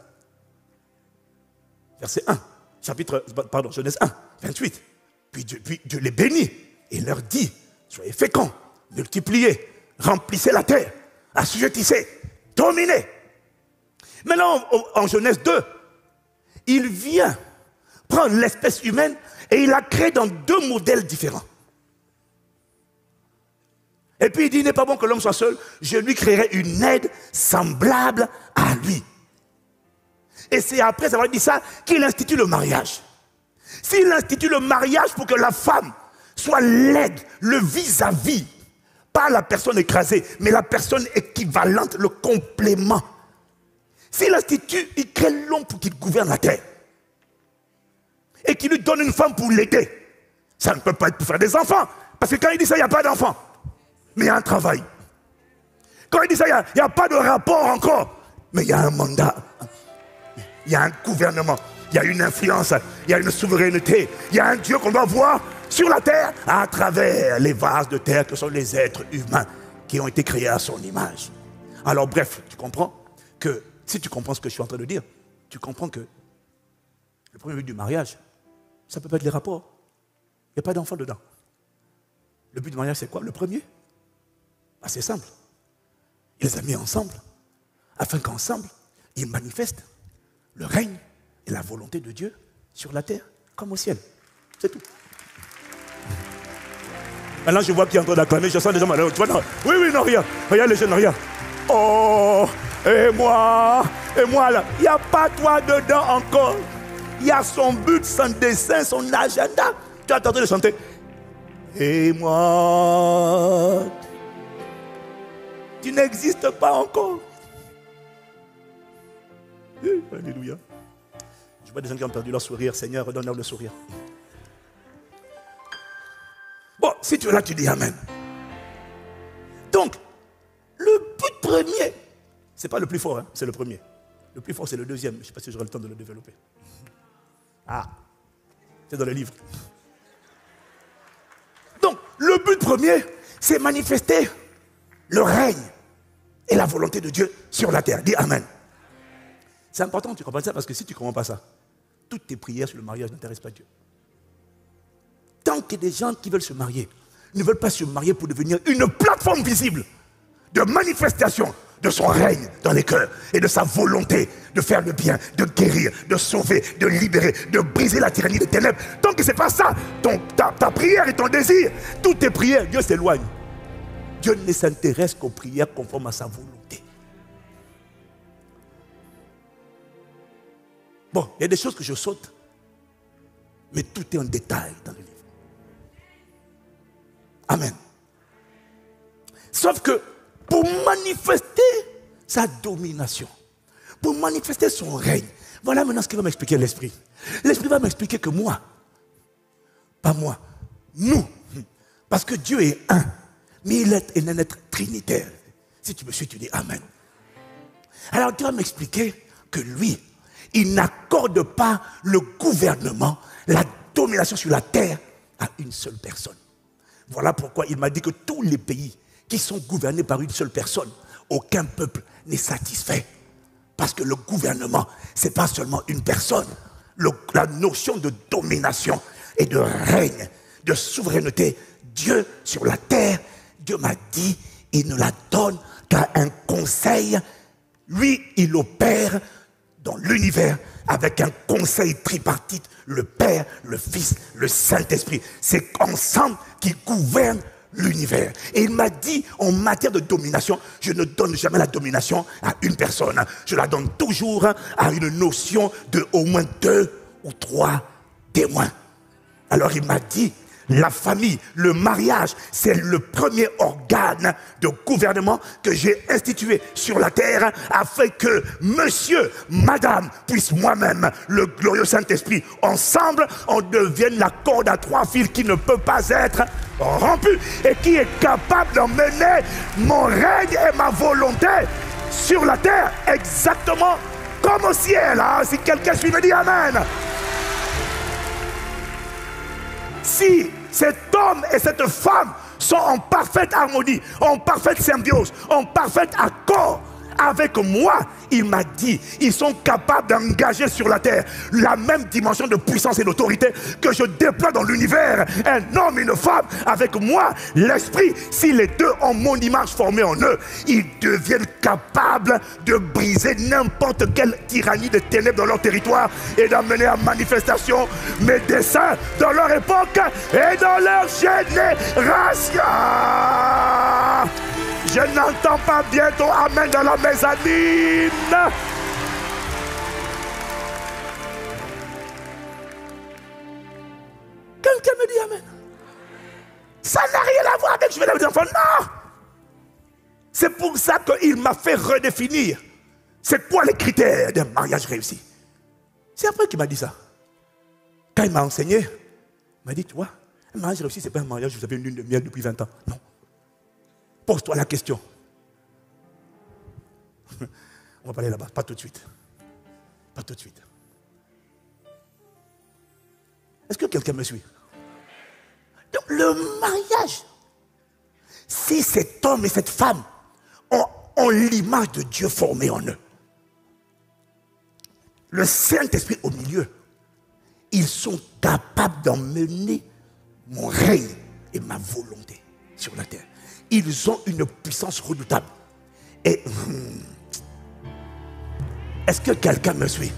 verset un, chapitre, pardon, Genèse un, vingt-huit. Puis Dieu, puis Dieu les bénit et leur dit, soyez féconds, multipliez, remplissez la terre, assujettissez, dominez. Maintenant, en Genèse deux, il vient prendre l'espèce humaine et il la crée dans deux modèles différents. Et puis il dit, il n'est pas bon que l'homme soit seul, je lui créerai une aide semblable à lui. Et c'est après avoir dit ça qu'il institue le mariage. S'il institue le mariage pour que la femme soit l'aide, le vis-à-vis, pas la personne écrasée, mais la personne équivalente, le complément. S'il institue, il crée l'homme pour qu'il gouverne la terre. Et qu'il lui donne une femme pour l'aider. Ça ne peut pas être pour faire des enfants. Parce que quand il dit ça, il n'y a pas d'enfants. Mais il y a un travail. Quand il dit ça, il n'y a, a pas de rapport encore. Mais il y a un mandat. Il y a un gouvernement. Il y a une influence. Il y a une souveraineté. Il y a un Dieu qu'on doit voir sur la terre à travers les vases de terre que sont les êtres humains qui ont été créés à son image. Alors bref, tu comprends que, si tu comprends ce que je suis en train de dire, tu comprends que le premier but du mariage, ça ne peut pas être les rapports. Il n'y a pas d'enfant dedans. Le but du mariage, c'est quoi? Le premier? Ah, c'est simple. Il les a mis ensemble, afin qu'ensemble, ils manifestent le règne et la volonté de Dieu sur la terre comme au ciel. C'est tout. Maintenant, je vois qu'il est en train d'acclamer, je sens des gens malheureux. Tu vois, non. Oui, oui, non, regarde. Regarde les jeunes, regarde. Oh, et moi, et moi là. Il n'y a pas toi dedans encore. Il y a son but, son dessin, son agenda. Tu as tenté de chanter. Et moi, tu n'existes pas encore. Oui, alléluia. Je vois des gens qui ont perdu leur sourire. Seigneur, redonne-leur le sourire. Bon, si tu es là, tu dis Amen. Donc, le but premier, ce n'est pas le plus fort, hein, c'est le premier. Le plus fort, c'est le deuxième. Je ne sais pas si j'aurai le temps de le développer. Ah, c'est dans le livre. Donc, le but premier, c'est manifester le règne et la volonté de Dieu sur la terre. Dis Amen. C'est important que tu comprennes ça, parce que si tu ne comprends pas ça, toutes tes prières sur le mariage n'intéressent pas Dieu. Tant que des gens qui veulent se marier ne veulent pas se marier pour devenir une plateforme visible de manifestation de son règne dans les cœurs et de sa volonté de faire le bien, de guérir, de sauver, de libérer, de briser la tyrannie des ténèbres. Tant que ce n'est pas ça, ton, ta, ta prière et ton désir, toutes tes prières, Dieu s'éloigne. Dieu ne s'intéresse qu'aux prières conformes à sa volonté. Bon, il y a des choses que je saute, mais tout est en détail dans le livre. Amen. Sauf que pour manifester sa domination, pour manifester son règne, voilà maintenant ce qu'il va m'expliquer l'Esprit. L'Esprit va m'expliquer que moi, pas moi, nous, parce que Dieu est un, mais il est un être trinitaire. Si tu me suis, tu dis Amen. Alors Dieu va m'expliquer que lui, il n'accorde pas le gouvernement, la domination sur la terre à une seule personne. Voilà pourquoi il m'a dit que tous les pays qui sont gouvernés par une seule personne, aucun peuple n'est satisfait. Parce que le gouvernement, ce n'est pas seulement une personne. Le, la notion de domination et de règne, de souveraineté, Dieu sur la terre, Dieu m'a dit, il ne la donne qu'à un conseil. Lui, il opère dans l'univers avec un conseil tripartite, le Père, le Fils, le Saint-Esprit. C'est ensemble qu'ils gouvernent l'univers. Et il m'a dit, en matière de domination, je ne donne jamais la domination à une personne. Je la donne toujours à une notion de au moins deux ou trois témoins. Alors il m'a dit, la famille, le mariage, c'est le premier organe de gouvernement que j'ai institué sur la terre afin que monsieur, madame, puisse moi-même, le glorieux Saint-Esprit, ensemble, on devienne la corde à trois fils qui ne peut pas être rompue et qui est capable d'emmener mon règne et ma volonté sur la terre exactement comme au ciel. Hein? Si quelqu'un suit, me dit Amen. Si cet homme et cette femme sont en parfaite harmonie, en parfaite symbiose, en parfait accord avec moi, il m'a dit, ils sont capables d'engager sur la terre la même dimension de puissance et d'autorité que je déploie dans l'univers. Un homme et une femme avec moi, l'esprit, si les deux ont mon image formée en eux, ils deviennent capables de briser n'importe quelle tyrannie des ténèbres dans leur territoire et d'amener à manifestation mes desseins dans leur époque et dans leur génération. Je n'entends pas bien ton Amen dans la mezzanine. Quelqu'un me dit Amen. Ça n'a rien à voir avec je vais les enfants. Non. C'est pour ça qu'il m'a fait redéfinir. C'est quoi les critères d'un mariage réussi? C'est après qu'il m'a dit ça. Quand il m'a enseigné, il m'a dit, tu vois, un mariage réussi, ce n'est pas un mariage, vous avez une lune de miel depuis vingt ans. Non. Pose-toi la question. On va parler là-bas, pas tout de suite. Pas tout de suite. Est-ce que quelqu'un me suit? Donc le mariage, si cet homme et cette femme ont, ont l'image de Dieu formée en eux, le Saint-Esprit au milieu, ils sont capables d'emmener mon règne et ma volonté sur la terre. Ils ont une puissance redoutable. Et hum, est-ce que quelqu'un me suit?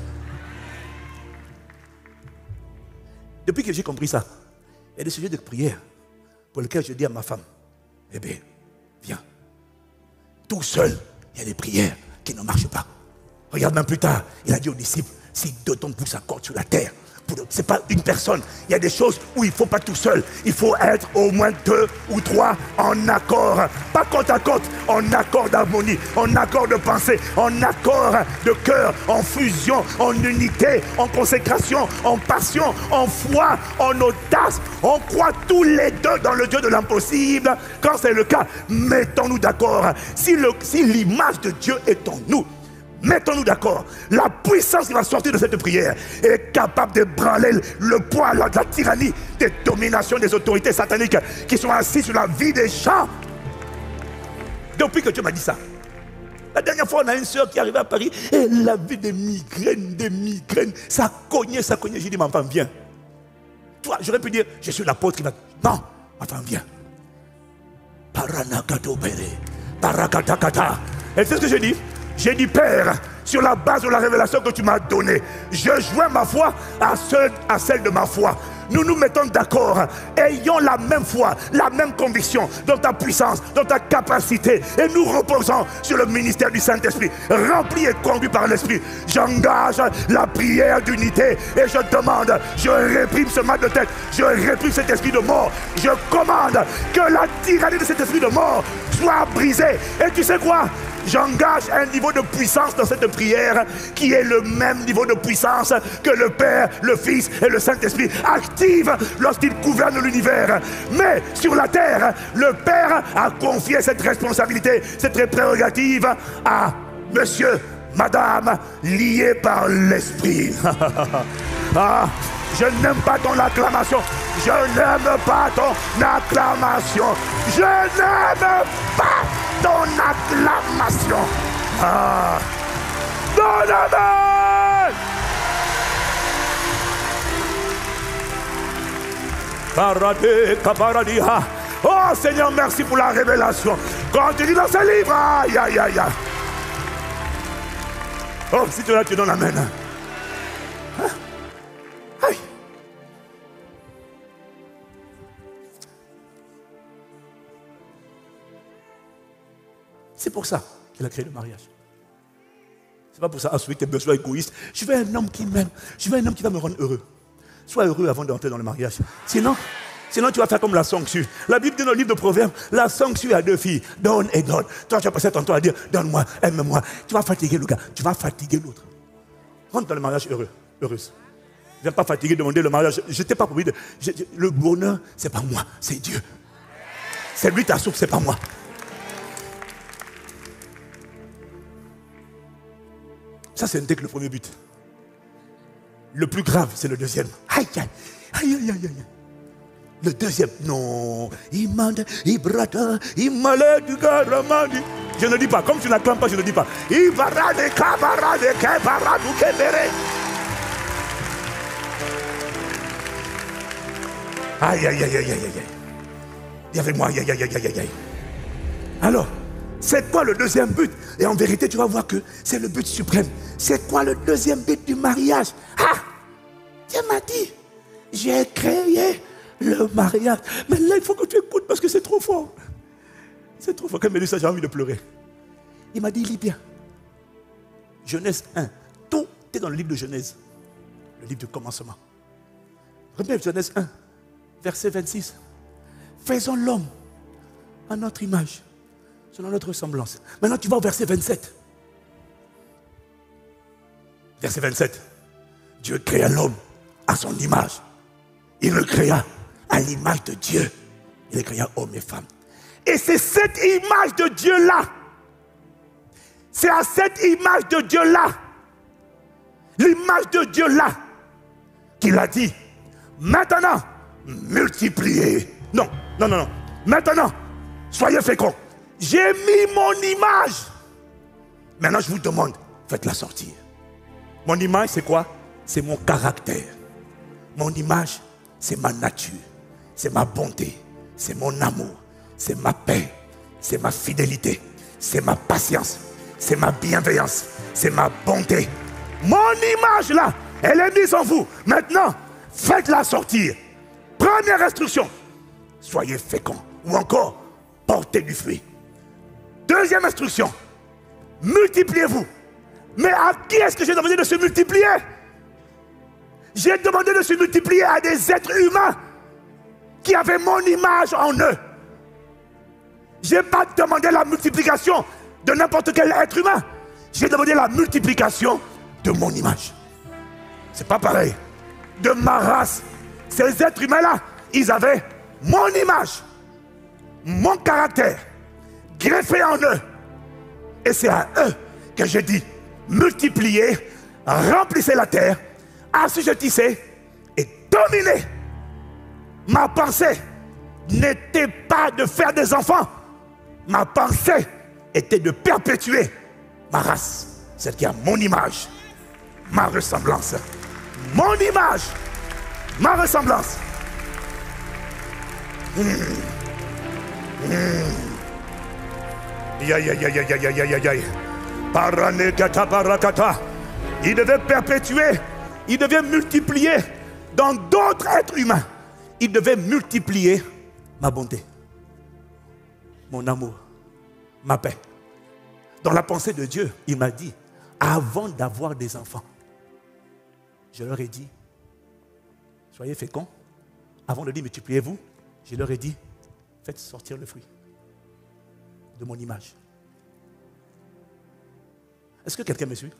Depuis que j'ai compris ça, il y a des sujets de prière pour lesquels je dis à ma femme, eh bien, viens. Tout seul, il y a des prières qui ne marchent pas. Regarde même plus tard, il a dit aux disciples, si deux tombent poussent à corde sur la terre, ce n'est pas une personne. Il y a des choses où il ne faut pas tout seul. Il faut être au moins deux ou trois en accord. Pas côte à côte, en accord d'harmonie, en accord de pensée, en accord de cœur, en fusion, en unité, en consécration, en passion, en foi, en audace. On croit tous les deux dans le Dieu de l'impossible. Quand c'est le cas, mettons-nous d'accord. Si, le, si l'image de Dieu est en nous, mettons-nous d'accord. La puissance qui va sortir de cette prière est capable de branler le poids de la tyrannie, des dominations des autorités sataniques qui sont assises sur la vie des gens. Depuis que Dieu m'a dit ça, la dernière fois, on a une soeur qui arrivait à Paris et elle avait des migraines, des migraines. Ça cognait, ça cognait. J'ai dit, ma femme, viens. Toi, j'aurais pu dire, je suis l'apôtre qui va. Non, ma femme, viens. Paranakato bere, parakatakata. Et c'est ce que j'ai dit. J'ai dit, Père, sur la base de la révélation que tu m'as donnée, je joins ma foi à, celle, à celle de ma foi. Nous nous mettons d'accord, ayons la même foi, la même conviction dans ta puissance, dans ta capacité. Et nous reposons sur le ministère du Saint-Esprit, rempli et conduit par l'Esprit. J'engage la prière d'unité et je demande, je réprime ce mal de tête, je réprime cet esprit de mort. Je commande que la tyrannie de cet esprit de mort soit brisée. Et tu sais quoi? J'engage un niveau de puissance dans cette prière qui est le même niveau de puissance que le Père, le Fils et le Saint-Esprit activent lorsqu'ils gouvernent l'univers. Mais sur la terre, le Père a confié cette responsabilité, cette prérogative à monsieur, madame, liés par l'Esprit. Ah, je n'aime pas ton acclamation. Je n'aime pas ton acclamation. Je n'aime pas ton acclamation. Ah. Non, non, non. Paradé, kaparadiha. Oh Seigneur, merci pour la révélation. Quand tu dis dans ce livre, aïe, aïe, aïe, aïe. Oh, si tu es là, tu donnes l'amen. Hein? Aïe. C'est pour ça qu'il a créé le mariage. C'est pas pour ça, assouvir tes besoins égoïstes. Je veux un homme qui m'aime. Je veux un homme qui va me rendre heureux. Sois heureux avant d'entrer dans le mariage. Sinon, sinon tu vas faire comme la sangsue. La Bible dit dans le livre de Proverbes, la sangsue a deux filles. Donne et donne. Toi, tu vas passer ton temps à dire, donne-moi, aime-moi. Tu vas fatiguer le gars. Tu vas fatiguer l'autre. Rentre dans le mariage heureux, heureuse. Ne viens pas fatiguer, demander le mariage. Je t'ai pas promis de... Je, je, le bonheur, c'est pas moi, c'est Dieu. C'est lui ta soupe, c'est pas moi. Ça, ce n'était que le premier but. Le plus grave, c'est le deuxième. Aïe, aïe, aïe, aïe, aïe, aïe. Le deuxième, non. Imande, Ibrata, Imale du Garamandi. Je ne dis pas, comme tu n'acclames pas, je ne dis pas. Ibarade, Kabarade, Kebaradu, Kebere. Aïe, aïe, aïe, aïe, aïe, aïe. Dis avec moi, aïe, aïe, aïe, aïe, aïe. Alors, c'est quoi le deuxième but? Et en vérité, tu vas voir que c'est le but suprême. C'est quoi le deuxième but du mariage? Ah! Dieu m'a dit, j'ai créé le mariage. Mais là, il faut que tu écoutes parce que c'est trop fort. C'est trop fort. Quand il m'a dit ça, j'ai envie de pleurer. Il m'a dit, lis bien. Genèse un. Tout est dans le livre de Genèse. Le livre du commencement. Regarde Genèse un, verset vingt-six. Faisons l'homme à notre image, selon notre ressemblance. Maintenant, tu vas au verset vingt-sept. Verset vingt-sept. Dieu créa l'homme à son image. Il le créa à l'image de Dieu. Il le créa homme et femme. Et c'est cette image de Dieu-là. C'est à cette image de Dieu-là. L'image de Dieu-là. Qu'il a dit. Maintenant, multipliez. Non, non, non, non. Maintenant, Soyez féconds. J'ai mis mon image. Maintenant, je vous demande, faites-la sortir. Mon image, c'est quoi? C'est mon caractère. Mon image, c'est ma nature. C'est ma bonté. C'est mon amour. C'est ma paix. C'est ma fidélité. C'est ma patience. C'est ma bienveillance. C'est ma bonté. Mon image, là, elle est mise en vous. Maintenant, faites-la sortir. Première instruction. Soyez féconds. Ou encore, portez du fruit. Deuxième instruction. Multipliez-vous. Mais à qui est-ce que j'ai demandé de se multiplier? J'ai demandé de se multiplier à des êtres humains qui avaient mon image en eux. Je n'ai pas demandé la multiplication de n'importe quel être humain. J'ai demandé la multiplication de mon image. C'est pas pareil. De ma race. Ces êtres humains-là, ils avaient mon image, mon caractère, greffé en eux. Et c'est à eux que j'ai dit, multipliez, remplissez la terre, assujettissez et dominez. Ma pensée n'était pas de faire des enfants. Ma pensée était de perpétuer ma race, celle qui a mon image, ma ressemblance. Mon image, ma ressemblance. Mmh. Mmh. Ya, ya, ya, ya, ya, ya, ya, ya, ya. Paranekata parakata. Il devait perpétuer, il devait multiplier dans d'autres êtres humains. Il devait multiplier ma bonté, mon amour, ma paix. Dans la pensée de Dieu, il m'a dit, avant d'avoir des enfants, je leur ai dit, soyez féconds. Avant de dire multipliez-vous, je leur ai dit, faites sortir le fruit de mon image. Est-ce que quelqu'un me suit?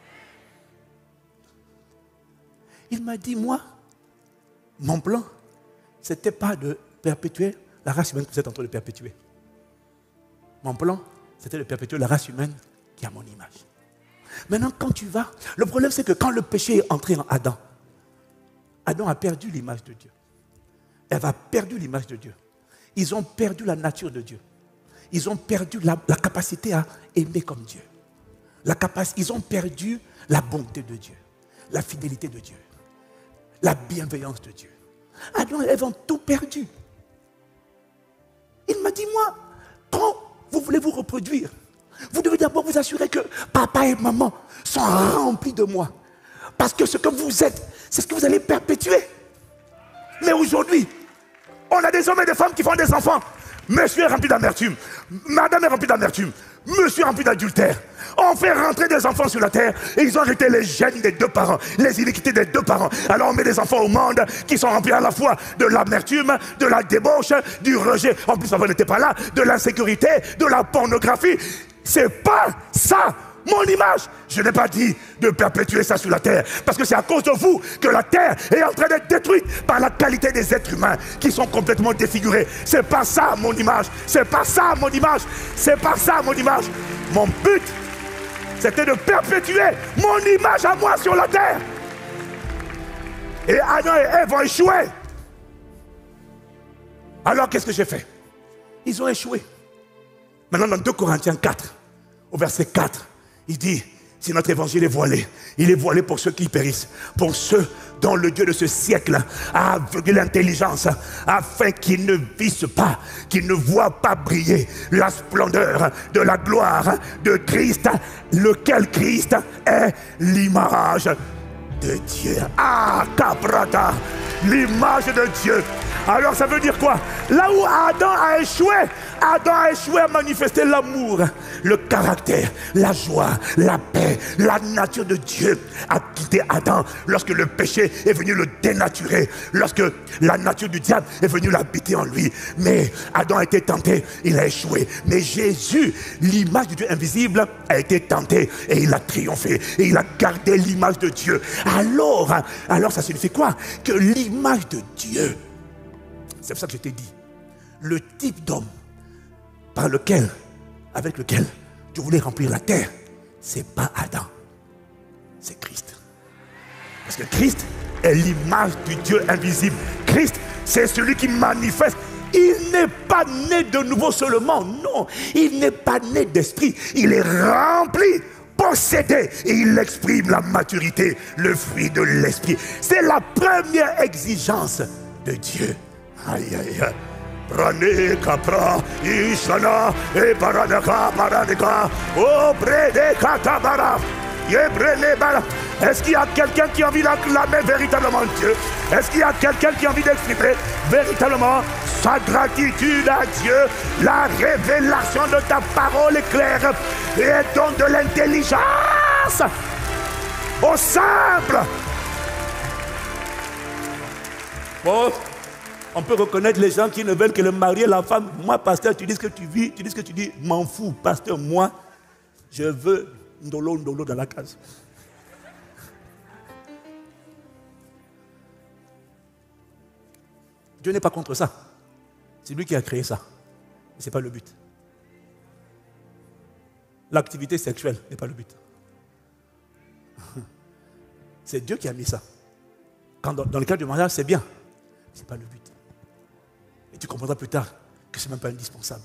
Il m'a dit, moi, mon plan, ce n'était pas de perpétuer la race humaine que vous êtes en train de perpétuer. Mon plan, c'était de perpétuer la race humaine qui a mon image. Maintenant, quand tu vas, le problème c'est que quand le péché est entré en Adam, Adam a perdu l'image de Dieu. Ève a perdu l'image de Dieu. Ils ont perdu la nature de Dieu. Ils ont perdu la, la capacité à aimer comme Dieu. La capac- ils ont perdu la bonté de Dieu, la fidélité de Dieu, la bienveillance de Dieu. Adam et Ève ont tout perdu. Il m'a dit, moi, quand vous voulez vous reproduire, vous devez d'abord vous assurer que papa et maman sont remplis de moi. Parce que ce que vous êtes, c'est ce que vous allez perpétuer. Mais aujourd'hui, on a des hommes et des femmes qui font des enfants. Monsieur est rempli d'amertume. Madame est remplie d'amertume. Monsieur est rempli d'adultère. On fait rentrer des enfants sur la terre et ils ont arrêté les gènes des deux parents, les iniquités des deux parents. Alors on met des enfants au monde qui sont remplis à la fois de l'amertume, de la débauche, du rejet. En plus, papa n'était pas là, de l'insécurité, de la pornographie. C'est pas ça mon image. Je n'ai pas dit de perpétuer ça sur la terre, parce que c'est à cause de vous que la terre est en train d'être détruite par la qualité des êtres humains qui sont complètement défigurés. C'est pas ça mon image. C'est pas ça mon image. C'est pas ça mon image. Mon but, c'était de perpétuer mon image à moi sur la terre. Et Adam et Ève ont échoué. Alors qu'est-ce que j'ai fait? Ils ont échoué. Maintenant dans deux Corinthiens quatre, au verset quatre, il dit, si notre évangile est voilé, il est voilé pour ceux qui périssent, pour ceux dont le Dieu de ce siècle a aveuglé l'intelligence, afin qu'ils ne vissent pas, qu'ils ne voient pas briller la splendeur de la gloire de Christ, lequel Christ est l'image de Dieu. Ah, Cabrata, l'image de Dieu. Alors ça veut dire quoi? Là où Adam a échoué, Adam a échoué à manifester l'amour, le caractère, la joie, la paix, la nature de Dieu a quitté Adam lorsque le péché est venu le dénaturer, lorsque la nature du diable est venue l'habiter en lui. Mais Adam a été tenté, il a échoué. Mais Jésus, l'image du Dieu invisible, a été tenté et il a triomphé et il a gardé l'image de Dieu. Alors, alors ça signifie quoi? Que l'image de Dieu, c'est pour ça que je t'ai dit, le type d'homme par lequel, avec lequel tu voulais remplir la terre, c'est pas Adam, c'est Christ. Parce que Christ est l'image du Dieu invisible. Christ, c'est celui qui manifeste Il n'est pas né de nouveau seulement, non. Il n'est pas né d'esprit. Il est rempli, possédé. Et il exprime la maturité, le fruit de l'esprit. C'est la première exigence de Dieu. Aïe, aïe, aïe. Rane kapra, ishana, e paradaka, paradaka, o brede katabara, yebrele bara. Est-ce qu'il y a quelqu'un qui a envie d'acclamer véritablement Dieu? Est-ce qu'il y a quelqu'un qui a envie d'exprimer véritablement sa gratitude à Dieu? La révélation de ta parole est claire et donne de l'intelligence au simple. Bon. On peut reconnaître les gens qui ne veulent que le mari et la femme. Moi, pasteur, tu dis ce que tu vis, tu dis ce que tu dis, m'en fous. Pasteur, moi, je veux ndolo, ndolo dans la case. Dieu n'est pas contre ça. C'est lui qui a créé ça. Ce n'est pas le but. L'activité sexuelle n'est pas le but. C'est Dieu qui a mis ça. Quand dans, dans le cas du mariage, c'est bien. Ce n'est pas le but. Et tu comprendras plus tard que ce n'est même pas indispensable.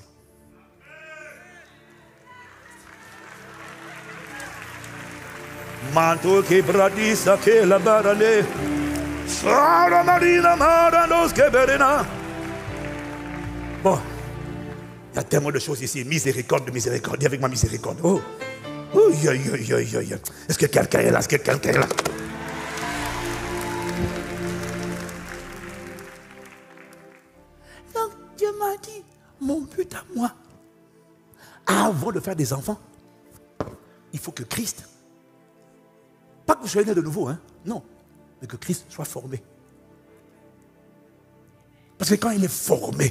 Manto che bradisa che la barane. Sara marina maranos che berena. Bon, il y a tellement de choses ici. Miséricorde, miséricorde. Dis avec ma miséricorde. Oh, oh, yo, yo, yo, yo, yo. Est-ce que quelqu'un est là? Est-ce que quelqu'un est là? Dieu m'a dit, mon but à moi, avant de faire des enfants, il faut que Christ, pas que vous soyez né de nouveau, hein, non, mais que Christ soit formé. Parce que quand il est formé,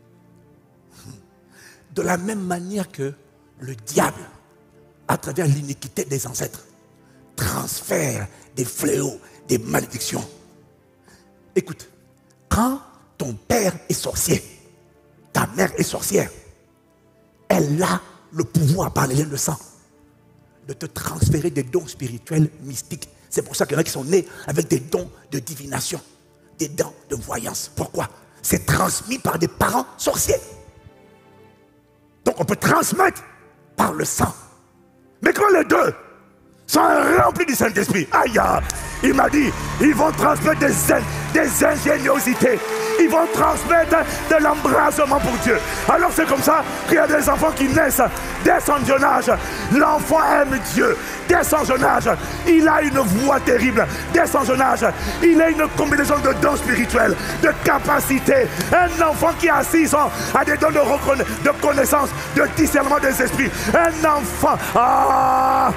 de la même manière que le diable, à travers l'iniquité des ancêtres, transfère des fléaux, des malédictions. Écoute, quand ton père est sorcier, ta mère est sorcière, elle a le pouvoir par les liens de sang de te transférer des dons spirituels mystiques. C'est pour ça qu'il y en a qui sont nés avec des dons de divination, des dons de voyance. Pourquoi? C'est transmis par des parents sorciers. Donc on peut transmettre par le sang. Mais quand les deux sont remplis du Saint-Esprit, aïe, il m'a dit, ils vont transmettre des, des ingéniosités. Ils vont transmettre de l'embrasement pour Dieu. Alors c'est comme ça qu'il y a des enfants qui naissent dès son jeune âge. L'enfant aime Dieu. Dès son jeune âge, il a une voix terrible. Dès son jeune âge, il a une combinaison de dons spirituels, de capacités. Un enfant qui a six ans a des dons de, reconna- de connaissance, de discernement des esprits. Un enfant, ah,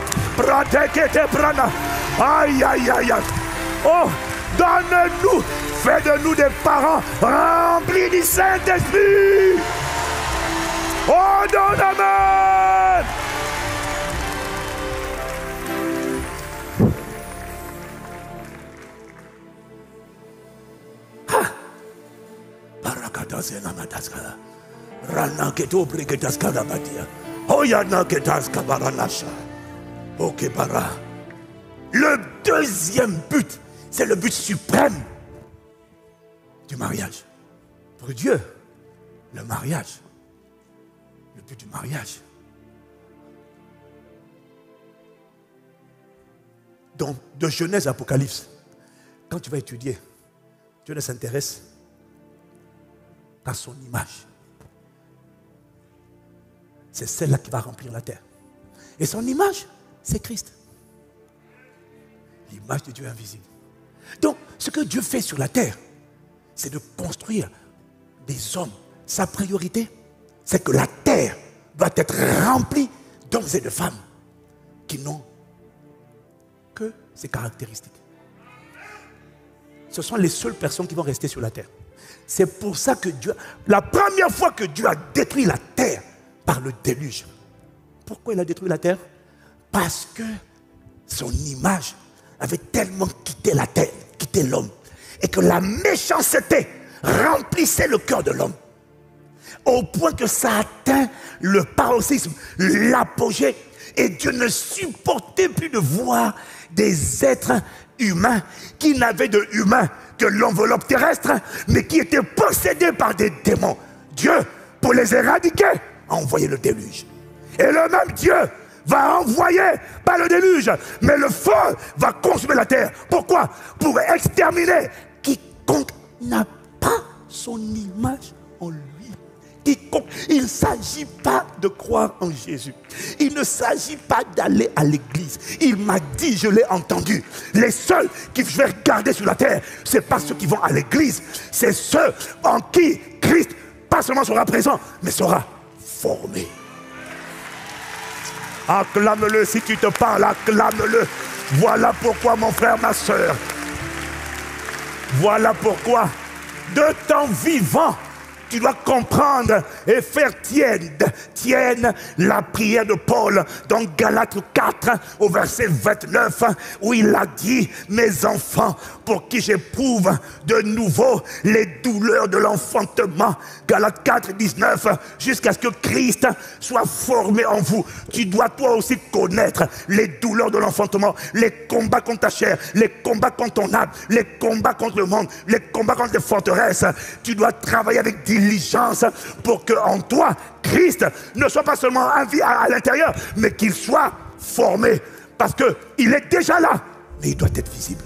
aïe, aïe, aïe, aïe. Oh, donne-nous, fais de nous des parents remplis du Saint-Esprit. Oh, donne amen. Ah, parakatazena mataskala, rana keto briketaskala batia, oyana ketaskabaranasha, okebara. Le deuxième but, c'est le but suprême du mariage. Pour Dieu, le mariage, le but du mariage. Donc, de Genèse à Apocalypse, quand tu vas étudier, Dieu ne s'intéresse qu'à son image. C'est celle-là qui va remplir la terre. Et son image, c'est Christ. L'image de Dieu invisible. Donc, ce que Dieu fait sur la terre, c'est de construire des hommes. Sa priorité, c'est que la terre doit être remplie d'hommes et de femmes qui n'ont que ces caractéristiques. Ce sont les seules personnes qui vont rester sur la terre. C'est pour ça que Dieu, la première fois que Dieu a détruit la terre par le déluge. Pourquoi il a détruit la terre? Parce que son image avait tellement quitté la terre, quitté l'homme, et que la méchanceté remplissait le cœur de l'homme, au point que ça atteint le paroxysme, l'apogée, et Dieu ne supportait plus de voir des êtres humains qui n'avaient de humain que l'enveloppe terrestre, mais qui étaient possédés par des démons. Dieu, pour les éradiquer, a envoyé le déluge. Et le même Dieu va envoyer, pas le déluge, mais le feu va consumer la terre. Pourquoi? Pour exterminer quiconque n'a pas son image en lui. Quiconque. Il ne s'agit pas de croire en Jésus. Il ne s'agit pas d'aller à l'église. Il m'a dit, je l'ai entendu. Les seuls qui je vais regarder sur la terre, ce n'est pas ceux qui vont à l'église. C'est ceux en qui Christ, pas seulement sera présent, mais sera formé. Acclame-le si tu te parles, acclame-le. Voilà pourquoi, mon frère, ma soeur. Voilà pourquoi, de ton vivant, tu dois comprendre et faire tienne, tienne la prière de Paul dans Galates quatre au verset vingt-neuf où il a dit: mes enfants, pour qui j'éprouve de nouveau les douleurs de l'enfantement. Galates quatre, dix-neuf, jusqu'à ce que Christ soit formé en vous. Tu dois toi aussi connaître les douleurs de l'enfantement, les combats contre ta chair, les combats contre ton âme, les combats contre le monde, les combats contre les forteresses. Tu dois travailler avec diligence pour que en toi, Christ ne soit pas seulement à, à l'intérieur, mais qu'il soit formé. Parce qu'il est déjà là, mais il doit être visible.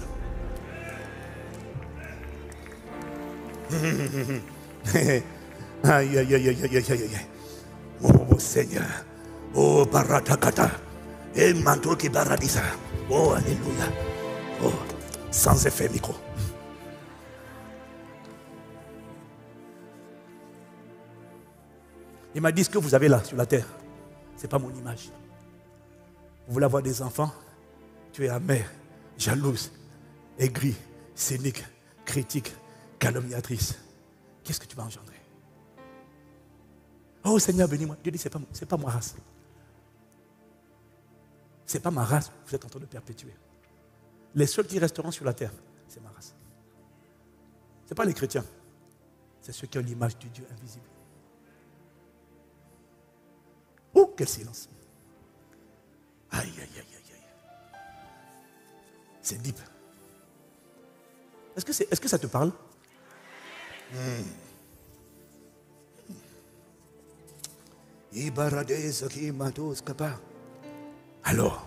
Aïe, aïe, aïe, aïe, aïe, aïe, aïe. Oh Seigneur. Oh Baratakata. Et manto qui baradisa. Oh Alléluia. Oh, sans effet micro. Il m'a dit: ce que vous avez là sur la terre, ce n'est pas mon image. Vous voulez avoir des enfants? Tu es amère, jalouse, aigrie, cynique, critique, calomniatrice. Qu'est-ce que tu vas engendrer? Oh Seigneur, bénis-moi. Dieu dit: ce n'est pas, c'est pas ma race. Ce n'est pas ma race que vous êtes en train de perpétuer. Les seuls qui resteront sur la terre, c'est ma race. Ce n'est pas les chrétiens. C'est ceux qui ont l'image du Dieu invisible. Oh, quel silence. Aïe, aïe, aïe, aïe, aïe. C'est deep. Est-ce que, c'est, est-ce que ça te parle? hmm. Alors,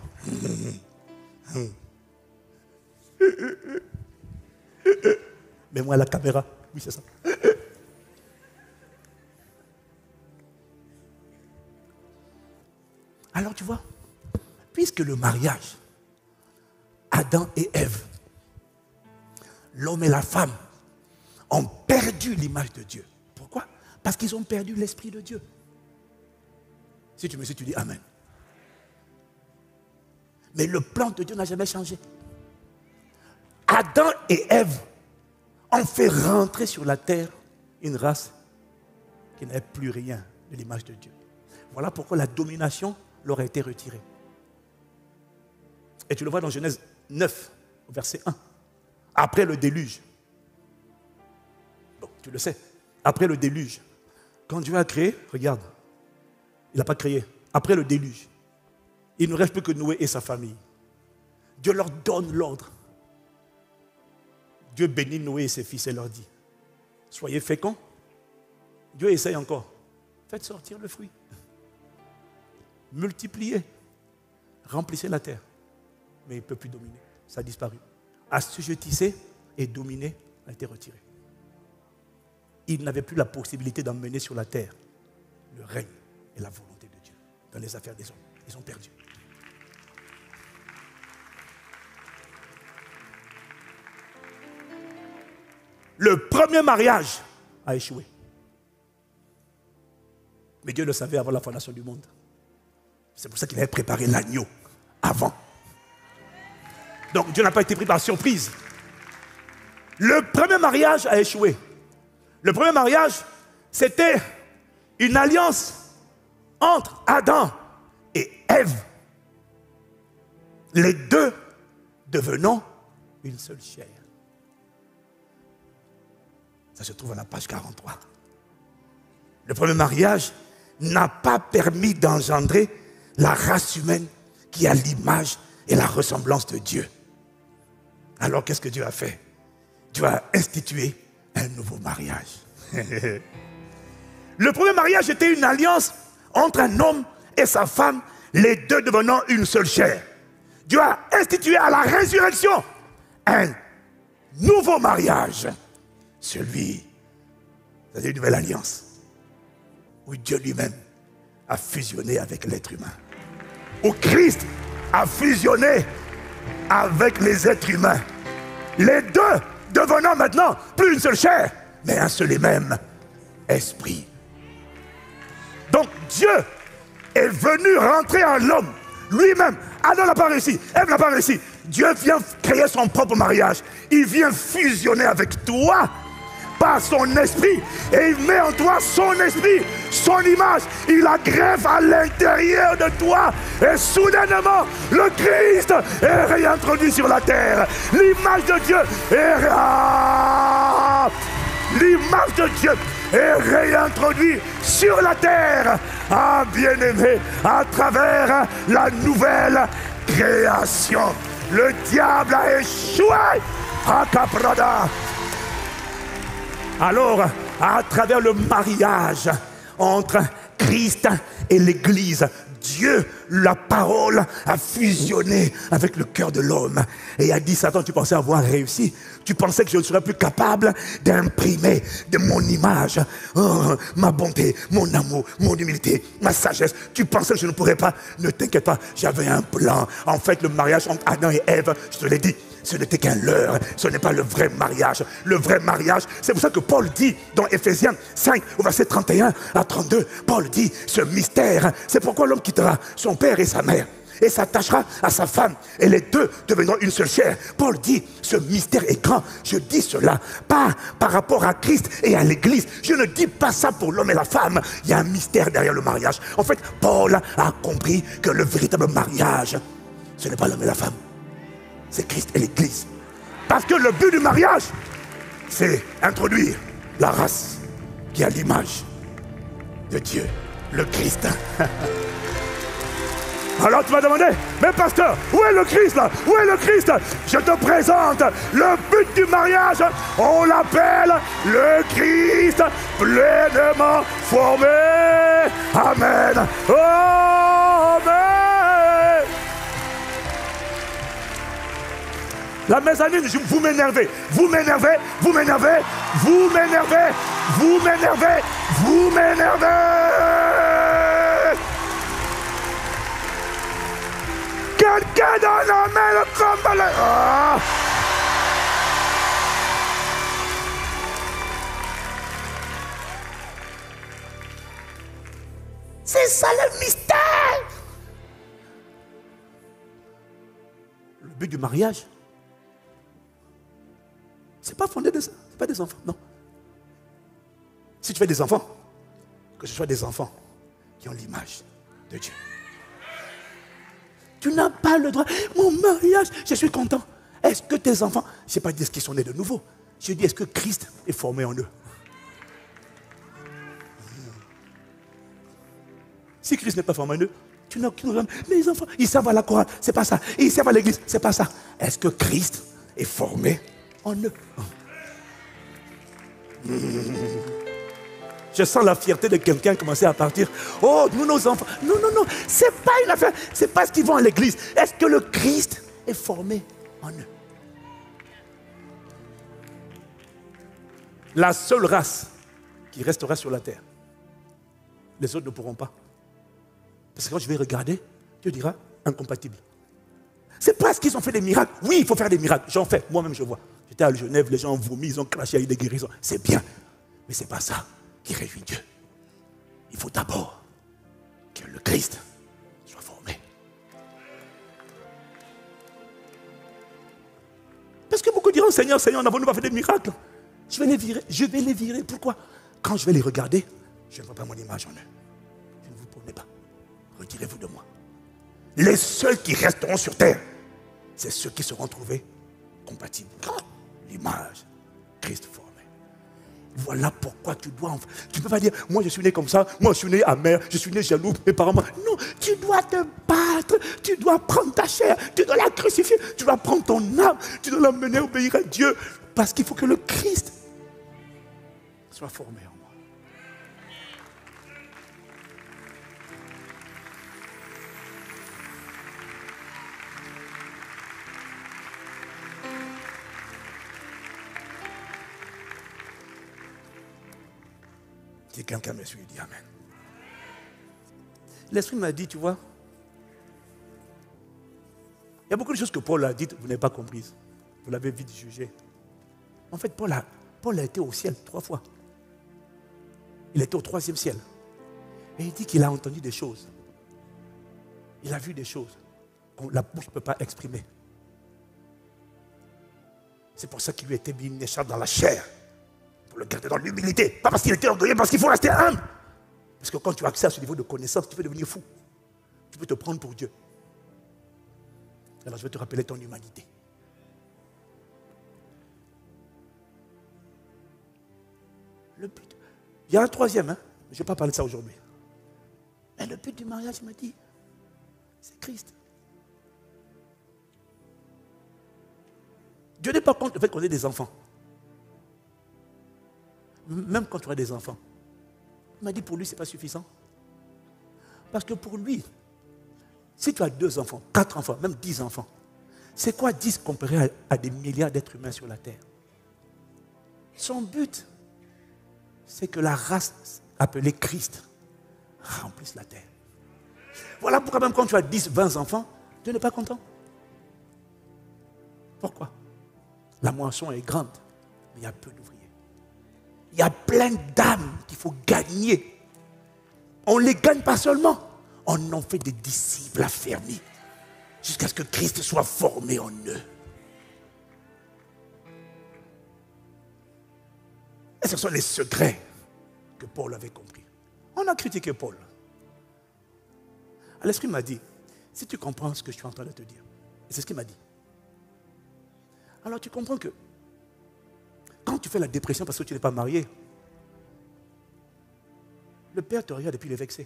mets-moi la caméra. Oui, c'est ça. Alors tu vois, puisque le mariage, Adam et Ève, l'homme et la femme, ont perdu l'image de Dieu. Pourquoi? Parce qu'ils ont perdu l'esprit de Dieu. Si tu me suis, tu dis Amen. Mais le plan de Dieu n'a jamais changé. Adam et Ève ont fait rentrer sur la terre une race qui n'avait plus rien de l'image de Dieu. Voilà pourquoi la domination leur a été retirée. Et tu le vois dans Genèse neuf, verset un. Après le déluge. Bon, tu le sais. Après le déluge. Quand Dieu a créé, regarde. Il n'a pas créé. Après le déluge. Il ne reste plus que Noé et sa famille. Dieu leur donne l'ordre. Dieu bénit Noé et ses fils et leur dit: soyez féconds. Dieu essaye encore. Faites sortir le fruit. Multipliez. Remplissez la terre. Mais il ne peut plus dominer. Ça a disparu. Assujettissez et dominer a été retiré. Il n'avait plus la possibilité d'emmener sur la terre le règne et la volonté de Dieu dans les affaires des hommes. Ils ont perdu. Le premier mariage a échoué. Mais Dieu le savait avant la fondation du monde. C'est pour ça qu'il avait préparé l'agneau avant. Donc Dieu n'a pas été pris par surprise. Le premier mariage a échoué. Le premier mariage, c'était une alliance entre Adam et Ève. Les deux devenant une seule chair. Ça se trouve à la page quarante-trois. Le premier mariage n'a pas permis d'engendrer la race humaine qui a l'image et la ressemblance de Dieu. Alors qu'est-ce que Dieu a fait? Dieu a institué un nouveau mariage. Le premier mariage était une alliance entre un homme et sa femme, les deux devenant une seule chair. Dieu a institué à la résurrection un nouveau mariage. Celui, c'est une nouvelle alliance, où Dieu lui-même a fusionné avec l'être humain. Où Christ a fusionné avec les êtres humains. Les deux devenant maintenant plus une seule chair, mais un seul et même esprit. Donc Dieu est venu rentrer en l'homme lui-même. Adam n'a pas réussi, Ève n'a pas réussi. Dieu vient créer son propre mariage. Il vient fusionner avec toi par son esprit. Et il met en toi son esprit, son image. Il la greffe à l'intérieur de toi. Et soudainement, le Christ est réintroduit sur la terre. L'image de Dieu est... Ah, l'image de Dieu est réintroduite sur la terre. Ah, bien-aimé, à travers la nouvelle création. Le diable a échoué à Caprada. Alors, à travers le mariage entre Christ et l'Église, Dieu, la parole, a fusionné avec le cœur de l'homme. Et a dit, Satan, tu pensais avoir réussi. Tu pensais que je ne serais plus capable d'imprimer de mon image, oh, ma bonté, mon amour, mon humilité, ma sagesse. Tu pensais que je ne pourrais pas. Ne t'inquiète pas, j'avais un plan. En fait, le mariage entre Adam et Ève, je te l'ai dit, ce n'était qu'un leurre, ce n'est pas le vrai mariage. Le vrai mariage, c'est pour ça que Paul dit dans Éphésiens cinq, au verset trente et un à trente-deux, Paul dit, ce mystère, c'est pourquoi l'homme quittera son père et sa mère et s'attachera à sa femme, et les deux deviendront une seule chair. Paul dit, ce mystère est grand. Je dis cela pas par rapport à Christ et à l'Église. Je ne dis pas ça pour l'homme et la femme. Il y a un mystère derrière le mariage. En fait, Paul a compris que le véritable mariage, ce n'est pas l'homme et la femme, c'est Christ et l'Église. Parce que le but du mariage, c'est introduire la race qui a l'image de Dieu, le Christ. Alors tu vas demander, mais pasteur, où est le Christ là? Où est le Christ? Je te présente le but du mariage. On l'appelle le Christ pleinement formé. Amen. Amen. La mezzanine, vous m'énervez, vous m'énervez, vous m'énervez, vous m'énervez, vous m'énervez, vous m'énervez. Quelqu'un dans la main le combat. Ah. C'est ça le mystère. Le but du mariage, c'est pas fondé de ça, c'est pas des enfants, non. Si tu fais des enfants, que ce soit des enfants qui ont l'image de Dieu. Tu n'as pas le droit. Mon mariage, je suis content. Est-ce que tes enfants, je ne sais pas dire qu'ils sont nés de nouveau. Je dis, est-ce que Christ est formé en eux? Si Christ n'est pas formé en eux, tu n'as aucune raison. Mais les enfants, ils servent à la chorale, c'est pas ça. Ils servent à l'église, c'est pas ça. Est-ce que Christ est formé en eux? Je sens la fierté de quelqu'un commencer à partir. Oh, nous, nos enfants. Non, non, non. Ce n'est pas une affaire. Ce n'est pas ce qu'ils vont à l'église. Est-ce que le Christ est formé en eux? La seule race qui restera sur la terre. Les autres ne pourront pas. Parce que quand je vais regarder, Dieu dira incompatible. C'est parce qu'ils ont fait des miracles. Oui, il faut faire des miracles. J'en fais. Moi-même, je vois. J'étais à Genève, les gens ont vomi, ils ont craché, il y a eu des guérisons. C'est bien. Mais ce n'est pas ça qui réjouit Dieu. Il faut d'abord que le Christ soit formé. Parce que beaucoup diront, Seigneur, Seigneur, n'avons-nous pas fait des miracles? Je vais les virer. Je vais les virer. Pourquoi? Quand je vais les regarder, je ne vois pas mon image en eux. Je ne vous promets pas. Retirez-vous de moi. Les seuls qui resteront sur terre, c'est ceux qui seront trouvés compatibles. L'image, Christ formé. Voilà pourquoi tu dois... Tu ne peux pas dire, moi je suis né comme ça, moi je suis né amer, je suis né jaloux, mes parents... Non, tu dois te battre, tu dois prendre ta chair, tu dois la crucifier, tu dois prendre ton âme, tu dois l'amener à obéir à Dieu. Parce qu'il faut que le Christ soit formé en moi. Si quelqu'un me suit, il dit Amen. L'Esprit m'a dit, tu vois, il y a beaucoup de choses que Paul a dites, vous n'avez pas comprises. Vous l'avez vite jugé. En fait, Paul a, Paul a été au ciel trois fois. Il était au troisième ciel. Et il dit qu'il a entendu des choses. Il a vu des choses que la bouche ne peut pas exprimer. C'est pour ça qu'il lui était mis une écharpe dans la chair. Pour le garder dans l'humilité. Pas parce qu'il était orgueilleux, parce qu'il faut rester humble. Parce que quand tu as accès à ce niveau de connaissance, tu peux devenir fou. Tu peux te prendre pour Dieu. Alors je vais te rappeler ton humanité. Le but. Il y a un troisième, hein? Je ne vais pas parler de ça aujourd'hui. Mais le but du mariage, il m'a dit, c'est Christ. Dieu n'est pas contre le fait qu'on ait des enfants. Même quand tu as des enfants. Il m'a dit pour lui, ce n'est pas suffisant. Parce que pour lui, si tu as deux enfants, quatre enfants, même dix enfants, c'est quoi dix comparé à, à des milliards d'êtres humains sur la terre? Son but, c'est que la race appelée Christ remplisse la terre. Voilà pourquoi même quand tu as dix, vingt enfants, Dieu n'est pas content. Pourquoi? La moisson est grande, mais il y a peu d'ouvriers. Il y a plein d'âmes qu'il faut gagner. On ne les gagne pas seulement, on en fait des disciples affermis jusqu'à ce que Christ soit formé en eux. Et ce sont les secrets que Paul avait compris. On a critiqué Paul. L'Esprit m'a dit, si tu comprends ce que je suis en train de te dire, et c'est ce qu'il m'a dit, alors tu comprends que quand tu fais la dépression parce que tu n'es pas marié, le Père te regarde et puis il est vexé.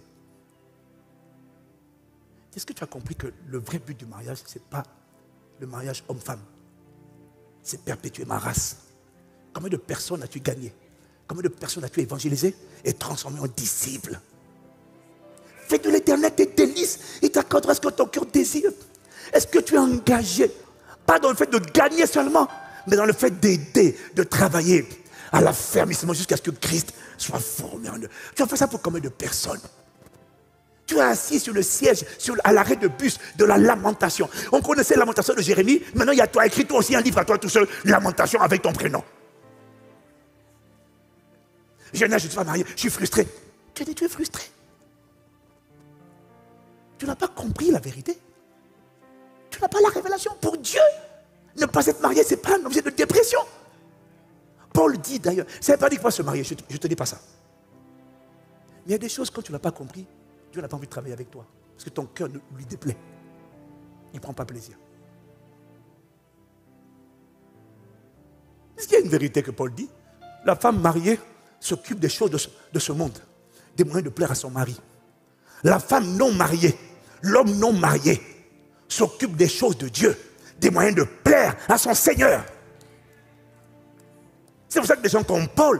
Est-ce que tu as compris que le vrai but du mariage, ce n'est pas le mariage homme-femme? C'est perpétuer ma race. Combien de personnes as-tu gagné? Combien de personnes as-tu évangélisé et transformé en disciples? Fais de l'Éternel tes délices, il t'accordera ce que ton cœur désire. Est-ce que tu es engagé? Pas dans le fait de gagner seulement, mais dans le fait d'aider, de travailler à l'affermissement jusqu'à ce que Christ soit formé en eux. Tu as fait ça pour combien de personnes? Tu es assis sur le siège, sur, à l'arrêt de bus de la lamentation. On connaissait la lamentation de Jérémie. Maintenant, il y a toi, écrit toi aussi un livre à toi tout seul, lamentation avec ton prénom. Je n'ai, je ne suis pas marié, je suis frustré. Tu dis, tu es frustré. Tu n'as pas compris la vérité. Tu n'as pas la révélation. Pour Dieu, ne pas être marié, ce n'est pas un objet de dépression. Paul dit d'ailleurs, ça ne veut pas dire qu'il faut se marier, je ne te dis pas ça. Mais il y a des choses, quand tu ne l'as pas compris, Dieu n'a pas envie de travailler avec toi. Parce que ton cœur lui déplaît. Il ne prend pas plaisir. Est-ce qu'il y a une vérité que Paul dit? La femme mariée s'occupe des choses de ce, de ce monde, des moyens de plaire à son mari. La femme non mariée, l'homme non marié, s'occupe des choses de Dieu, des moyens de plaire à son Seigneur. C'est pour ça que des gens comme Paul,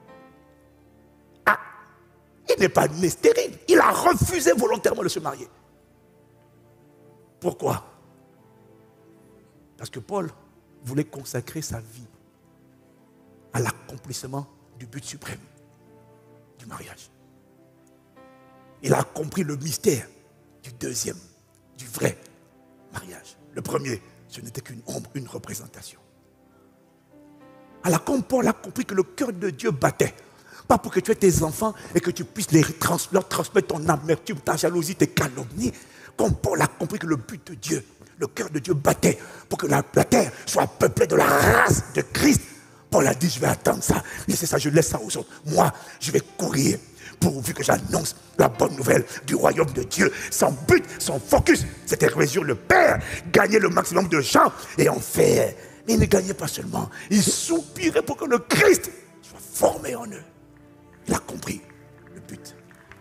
ah, il n'est pas né stérile, il a refusé volontairement de se marier. Pourquoi? Parce que Paul voulait consacrer sa vie à l'accomplissement du but suprême du mariage. Il a compris le mystère du deuxième, du vrai mariage. Le premier, ce n'était qu'une ombre, une représentation. Alors quand Paul a compris que le cœur de Dieu battait, pas pour que tu aies tes enfants et que tu puisses les trans leur transmettre ton amertume, ta jalousie, tes calomnies, quand Paul a compris que le but de Dieu, le cœur de Dieu battait pour que la, la terre soit peuplée de la race de Christ, Paul a dit, je vais attendre ça, laissez ça, je laisse ça aux autres. Moi, je vais courir pourvu que j'annonce la bonne nouvelle du royaume de Dieu. Son but, son focus, c'était réussir le Père, gagner le maximum de gens et en faire. Mais il ne gagnait pas seulement, il soupirait pour que le Christ soit formé en eux. Il a compris le but.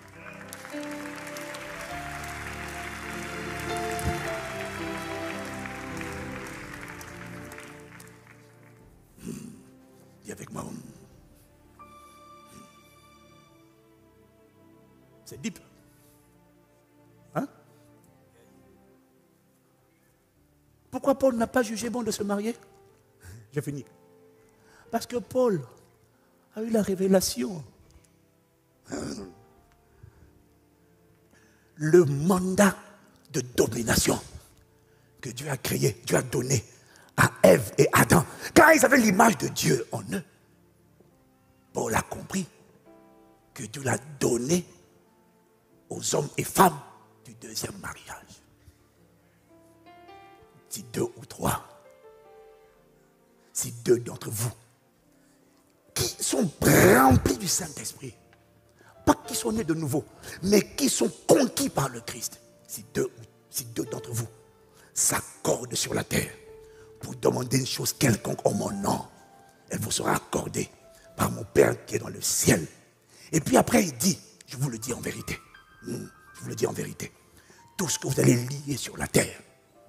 Hmm. Dis avec moi. C'est deep. Hein? Pourquoi Paul n'a pas jugé bon de se marier? J'ai fini. Parce que Paul a eu la révélation Le mandat de domination que Dieu a créé, Dieu a donné à Ève et Adam, car ils avaient l'image de Dieu en eux. Paul a compris que Dieu l'a donné aux hommes et femmes du deuxième mariage. Si deux ou trois, si deux d'entre vous qui sont remplis du Saint-Esprit, pas qui sont nés de nouveau, mais qui sont conquis par le Christ, si deux, si deux d'entre vous s'accordent sur la terre pour demander une chose quelconque en mon nom, elle vous sera accordée par mon Père qui est dans le ciel. Et puis après il dit, je vous le dis en vérité, je vous le dis en vérité, tout ce que vous allez lier sur la terre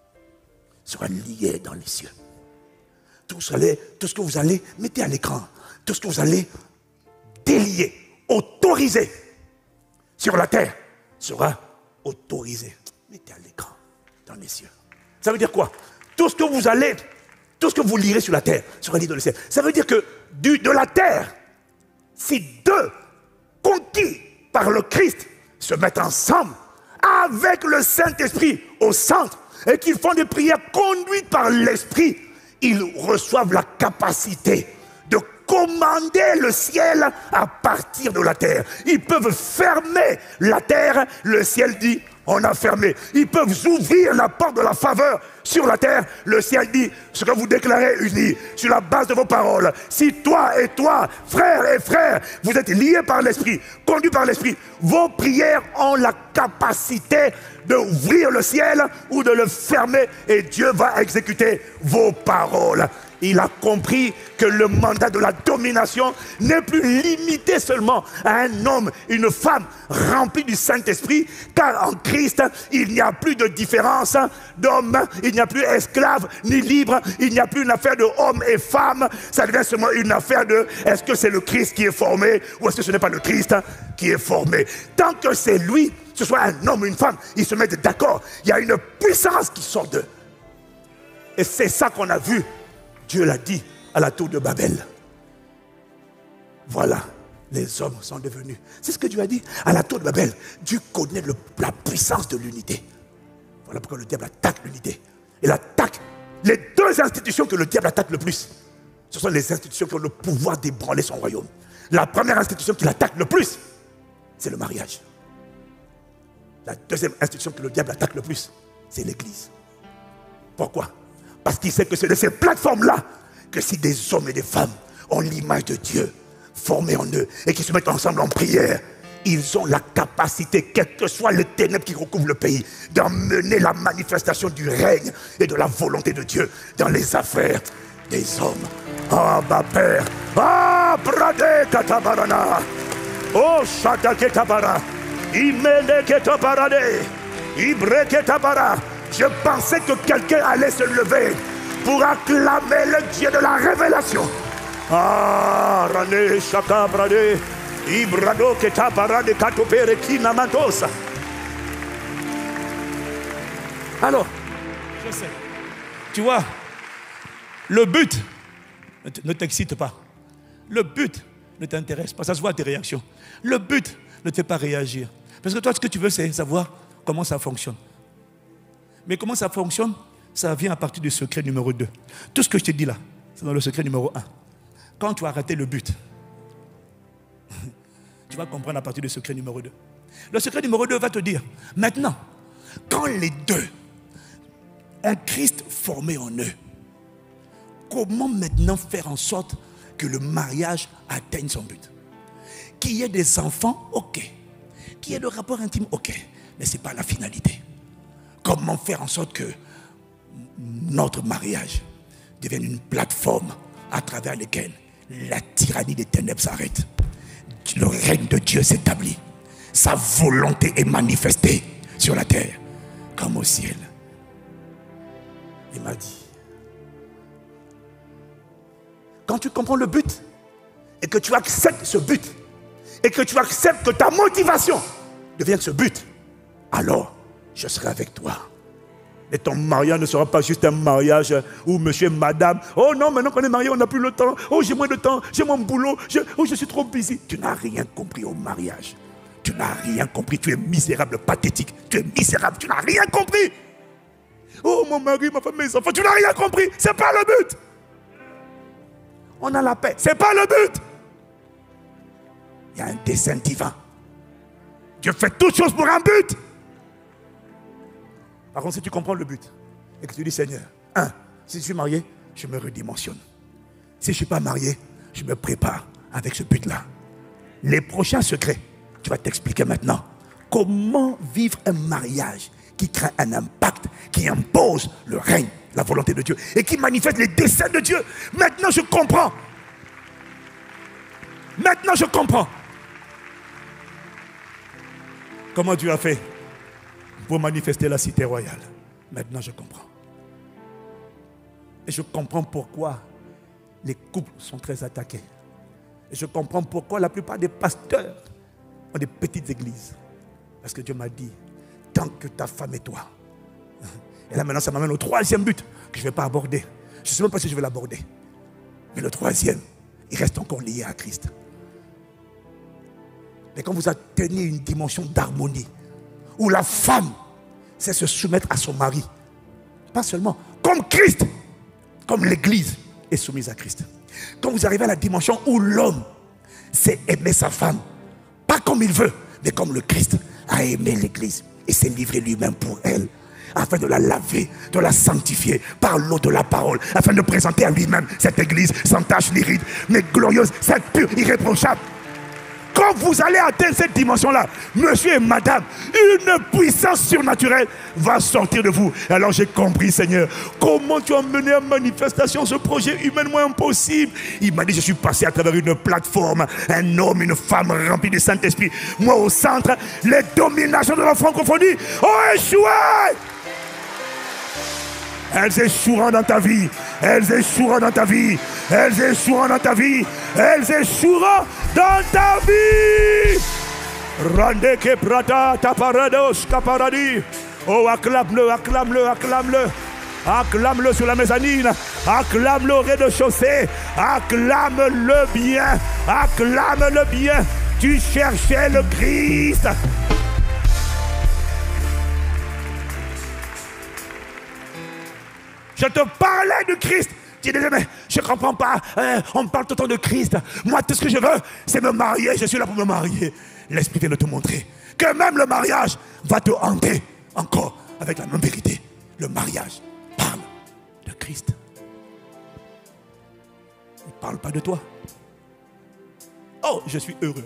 sera lié dans les cieux. Tout ce, allez, tout ce que vous allez, mettez à l'écran, tout ce que vous allez délier, autoriser sur la terre sera autorisé. Mettez à l'écran dans les cieux. Ça veut dire quoi? Tout ce que vous allez, tout ce que vous lirez sur la terre sera lié dans les cieux. Ça veut dire que du, de la terre, si deux conquis par le Christ se mettent ensemble avec le Saint-Esprit au centre et qu'ils font des prières conduites par l'Esprit, ils reçoivent la capacité de commander le ciel à partir de la terre. Ils peuvent fermer la terre, le ciel dit on a fermé. Ils peuvent ouvrir la porte de la faveur sur la terre, le ciel dit ce que vous déclarez uni sur la base de vos paroles. Si toi et toi, frères et frères, vous êtes liés par l'Esprit, conduits par l'Esprit, vos prières ont la capacité d'ouvrir le ciel ou de le fermer et Dieu va exécuter vos paroles. Il a compris que le mandat de la domination n'est plus limité seulement à un homme, une femme remplie du Saint-Esprit, car en Christ, il n'y a plus de différence d'homme, il n'y a plus esclave ni libre, il n'y a plus une affaire de homme et femme, ça devient seulement une affaire de est-ce que c'est le Christ qui est formé ou est-ce que ce n'est pas le Christ qui est formé. Tant que c'est lui, que ce soit un homme ou une femme, ils se mettent d'accord, il y a une puissance qui sort d'eux. Et c'est ça qu'on a vu. Dieu l'a dit à la tour de Babel. Voilà, les hommes sont devenus. C'est ce que Dieu a dit à la tour de Babel. Dieu connaît le, la puissance de l'unité. Voilà pourquoi le diable attaque l'unité. Il attaque les deux institutions que le diable attaque le plus. Ce sont les institutions qui ont le pouvoir d'ébranler son royaume. La première institution qu'il attaque le plus, c'est le mariage. La deuxième institution que le diable attaque le plus, c'est l'Église. Pourquoi? Parce qu'il sait que c'est de ces plateformes-là que si des hommes et des femmes ont l'image de Dieu formée en eux et qui se mettent ensemble en prière, ils ont la capacité, quelles que soient les ténèbres qui recouvrent le pays, d'emmener la manifestation du règne et de la volonté de Dieu dans les affaires des hommes. Ah, ma Père, ah, Brade Katabarana, oh, Shataketabara, Imeleketabarade, Ibreketabara. Je pensais que quelqu'un allait se lever pour acclamer le Dieu de la révélation. Ah, Rane Shaka Brade, Ibrado Ketabarade Katopere Kinamantosa. Alors, je sais, tu vois, le but ne t'excite pas. Le but ne t'intéresse pas. Ça se voit à tes réactions. Le but ne te fait pas réagir. Parce que toi, ce que tu veux, c'est savoir comment ça fonctionne. Mais comment ça fonctionne? Ça vient à partir du secret numéro deux. Tout ce que je te dis là, c'est dans le secret numéro un. Quand tu as raté le but, tu vas comprendre à partir du secret numéro deux. Le secret numéro deux va te dire, maintenant, quand les deux ont Christ formé en eux, comment maintenant faire en sorte que le mariage atteigne son but? Qu'il y ait des enfants, ok. Qu'il y ait le rapport intime, ok. Mais ce n'est pas la finalité. Comment faire en sorte que notre mariage devienne une plateforme à travers laquelle la tyrannie des ténèbres s'arrête. Le règne de Dieu s'établit. Sa volonté est manifestée sur la terre comme au ciel. Il m'a dit, quand tu comprends le but et que tu acceptes ce but et que tu acceptes que ta motivation devienne ce but, alors je serai avec toi Et ton mariage ne sera pas juste un mariage où monsieur et madame, oh non, maintenant qu'on est marié, on n'a plus le temps. Oh, j'ai moins de temps, j'ai mon boulot, je, oh, je suis trop busy. Tu n'as rien compris au mariage. Tu n'as rien compris, tu es misérable, pathétique. Tu es misérable, tu n'as rien compris. Oh, mon mari, ma femme, mes enfants, tu n'as rien compris. Ce n'est pas le but. On a la paix, ce n'est pas le but. Il y a un dessein divin. Dieu fait toutes choses pour un but. Par contre, si tu comprends le but et que tu dis, Seigneur, un, si je suis marié, je me redimensionne. Si je ne suis pas marié, je me prépare avec ce but-là. Les prochains secrets, tu vas t'expliquer maintenant comment vivre un mariage qui crée un impact, qui impose le règne, la volonté de Dieu et qui manifeste les desseins de Dieu. Maintenant, je comprends. Maintenant, je comprends. Comment Dieu a fait pour manifester la cité royale. Maintenant, je comprends. Et je comprends pourquoi les couples sont très attaqués. Et je comprends pourquoi la plupart des pasteurs ont des petites églises. Parce que Dieu m'a dit, tant que ta femme et toi. Et là maintenant, ça m'amène au troisième but que je ne vais pas aborder. Je ne sais même pas si je vais l'aborder. Mais le troisième, il reste encore lié à Christ. Mais quand vous atteignez une dimension d'harmonie, où la femme sait se soumettre à son mari, pas seulement, comme Christ, comme l'Église est soumise à Christ. Quand vous arrivez à la dimension où l'homme sait aimer sa femme, pas comme il veut, mais comme le Christ a aimé l'Église et s'est livré lui-même pour elle, afin de la laver, de la sanctifier par l'eau de la parole, afin de présenter à lui-même cette Église sans tache ni ride, mais glorieuse, sainte, pure, irréprochable. Quand vous allez atteindre cette dimension-là, monsieur et madame, une puissance surnaturelle va sortir de vous. Alors j'ai compris, Seigneur, comment tu as mené en manifestation ce projet humainement impossible. Il m'a dit, je suis passé à travers une plateforme, un homme, une femme remplie du Saint-Esprit. Moi au centre, les dominations de la francophonie ont échoué. Elles échoueront dans ta vie. Elles échoueront dans ta vie. Elles échoueront dans ta vie. Elles échoueront dans ta vie. Rande que prata taparados caparadi. Oh, acclame-le, acclame-le, acclame-le. Acclame-le sur la mezzanine. Acclame-le au rez-de-chaussée. Acclame-le bien. Acclame-le bien. Tu cherchais le Christ. Je te parlais de Christ. Tu disais, mais je ne comprends pas. Euh, on me parle tout le temps de Christ. Moi, tout ce que je veux, c'est me marier. Je suis là pour me marier. L'Esprit vient de te montrer que même le mariage va te hanter encore avec la même vérité. Le mariage parle de Christ. Il ne parle pas de toi. Oh, je suis heureux.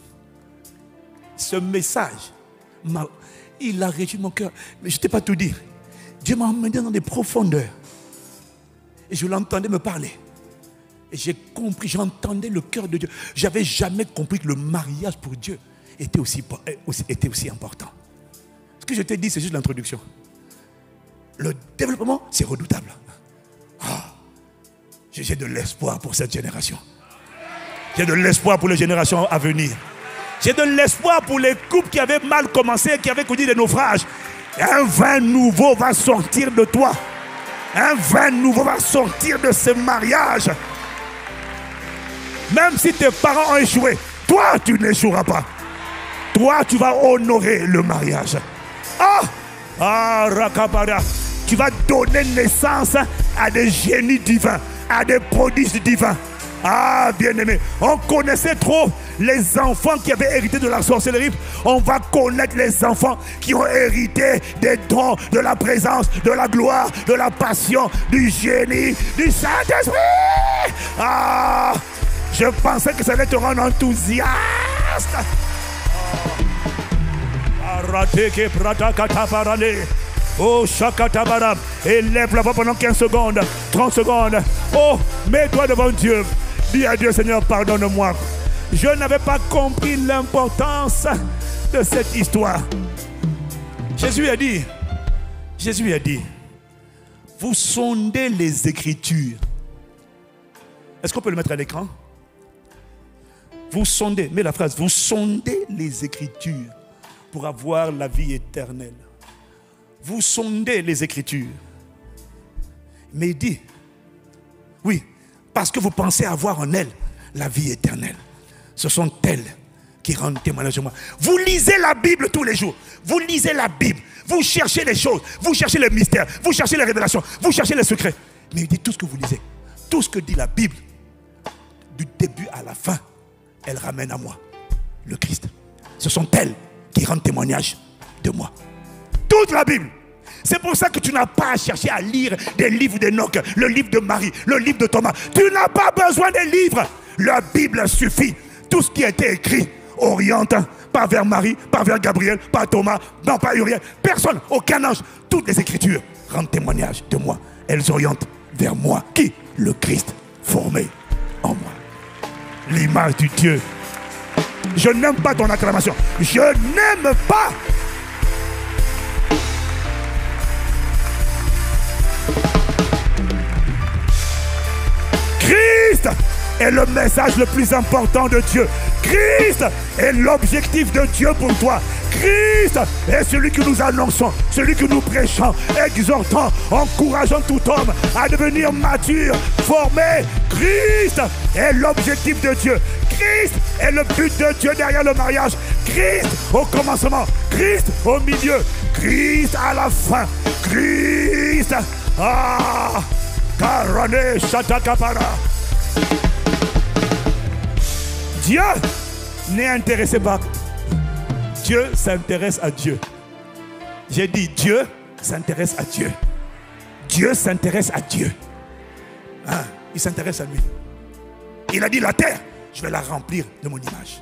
Ce message, il a régi mon cœur. Mais je ne t'ai pas tout dit. Dieu m'a emmené dans des profondeurs. Et je l'entendais me parler. Et j'ai compris, j'entendais le cœur de Dieu. Je n'avais jamais compris que le mariage pour Dieu était aussi, était aussi important. Ce que je t'ai dit, c'est juste l'introduction. Le développement, c'est redoutable. Ah, j'ai de l'espoir pour cette génération. J'ai de l'espoir pour les générations à venir. J'ai de l'espoir pour les couples qui avaient mal commencé, qui avaient connu des naufrages. Un vin nouveau va sortir de toi. Un vin nouveau va sortir de ce mariage. Même si tes parents ont échoué, toi, tu n'échoueras pas. Toi, tu vas honorer le mariage. Ah, ah, Rakabara, tu vas donner naissance à des génies divins, à des prodiges divins. Ah, bien-aimé, on connaissait trop les enfants qui avaient hérité de la sorcellerie. On va connaître les enfants qui ont hérité des dons, de la présence, de la gloire, de la passion, du génie, du Saint-Esprit. Ah, je pensais que ça allait te rendre enthousiaste. Oh, Shakatabaram, élève la voix pendant quinze secondes, trente secondes. Oh, mets-toi devant Dieu. Dis à Dieu, Seigneur, pardonne-moi. Je n'avais pas compris l'importance de cette histoire. Jésus a dit, Jésus a dit, vous sondez les Écritures. Est-ce qu'on peut le mettre à l'écran? Vous sondez, mets la phrase, vous sondez les Écritures pour avoir la vie éternelle. vous sondez les Écritures. Mais il dit, oui, parce que vous pensez avoir en elles la vie éternelle. Ce sont elles qui rendent témoignage de moi. Vous lisez la Bible tous les jours. Vous lisez la Bible. Vous cherchez les choses. Vous cherchez les mystères. Vous cherchez les révélations. Vous cherchez les secrets. Mais il dit tout ce que vous lisez, tout ce que dit la Bible, du début à la fin, elle ramène à moi le Christ. Ce sont elles qui rendent témoignage de moi. Toute la Bible. C'est pour ça que tu n'as pas à chercher à lire des livres d'Enoch, le livre de Marie, le livre de Thomas. Tu n'as pas besoin des livres. La Bible suffit. Tout ce qui a été écrit oriente, pas vers Marie, pas vers Gabriel, pas Thomas, non pas Uriel. Personne, aucun ange. Toutes les Écritures rendent témoignage de moi. Elles orientent vers moi. Qui? Le Christ formé en moi. L'image du Dieu. Je n'aime pas ton acclamation. Je n'aime pas. Christ est le message le plus important de Dieu. Christ est l'objectif de Dieu pour toi. Christ est celui que nous annonçons, celui que nous prêchons, exhortant, encourageant tout homme à devenir mature, formé. Christ est l'objectif de Dieu. Christ est le but de Dieu derrière le mariage. Christ au commencement, Christ au milieu, Christ à la fin. Christ. Ah, Karane Shatakapara. Dieu n'est intéressé par... Dieu s'intéresse à Dieu. J'ai dit Dieu s'intéresse à Dieu. Dieu s'intéresse à Dieu. Hein? Il s'intéresse à lui. Il a dit la terre, je vais la remplir de mon image.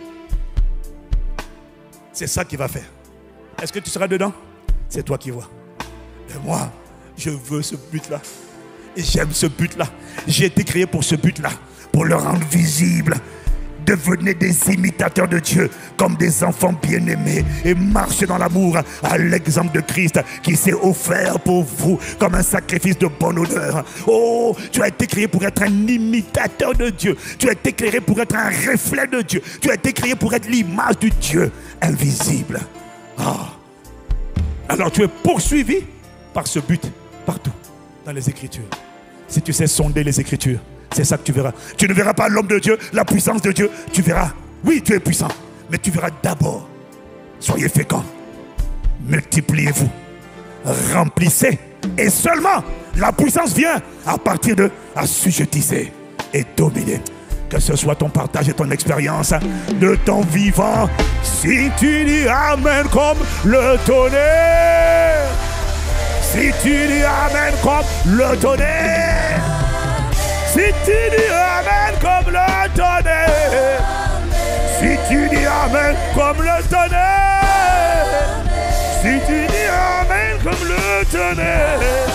C'est ça qu'il va faire. Est-ce que tu seras dedans? C'est toi qui vois. Et moi, je veux ce but-là. Et j'aime ce but-là. J'ai été créé pour ce but-là. Pour le rendre visible. Devenez des imitateurs de Dieu comme des enfants bien-aimés et marchez dans l'amour à l'exemple de Christ qui s'est offert pour vous comme un sacrifice de bonne odeur. Oh, tu as été créé pour être un imitateur de Dieu. Tu as été créé pour être un reflet de Dieu. Tu as été créé pour être l'image du Dieu invisible. Oh. Alors tu es poursuivi par ce but partout dans les Écritures. Si tu sais sonder les Écritures, c'est ça que tu verras. Tu ne verras pas l'homme de Dieu, la puissance de Dieu. Tu verras, oui, tu es puissant, mais tu verras d'abord, soyez féconds, multipliez-vous, remplissez, et seulement la puissance vient à partir de assujettissez et dominer. Que ce soit ton partage et ton expérience de ton vivant. Si tu dis Amen comme le tonnerre, si tu dis Amen comme le tonnerre, si tu dis Amen comme le tonnerre, si tu dis Amen comme le tonnerre, si tu dis Amen comme le tonnerre,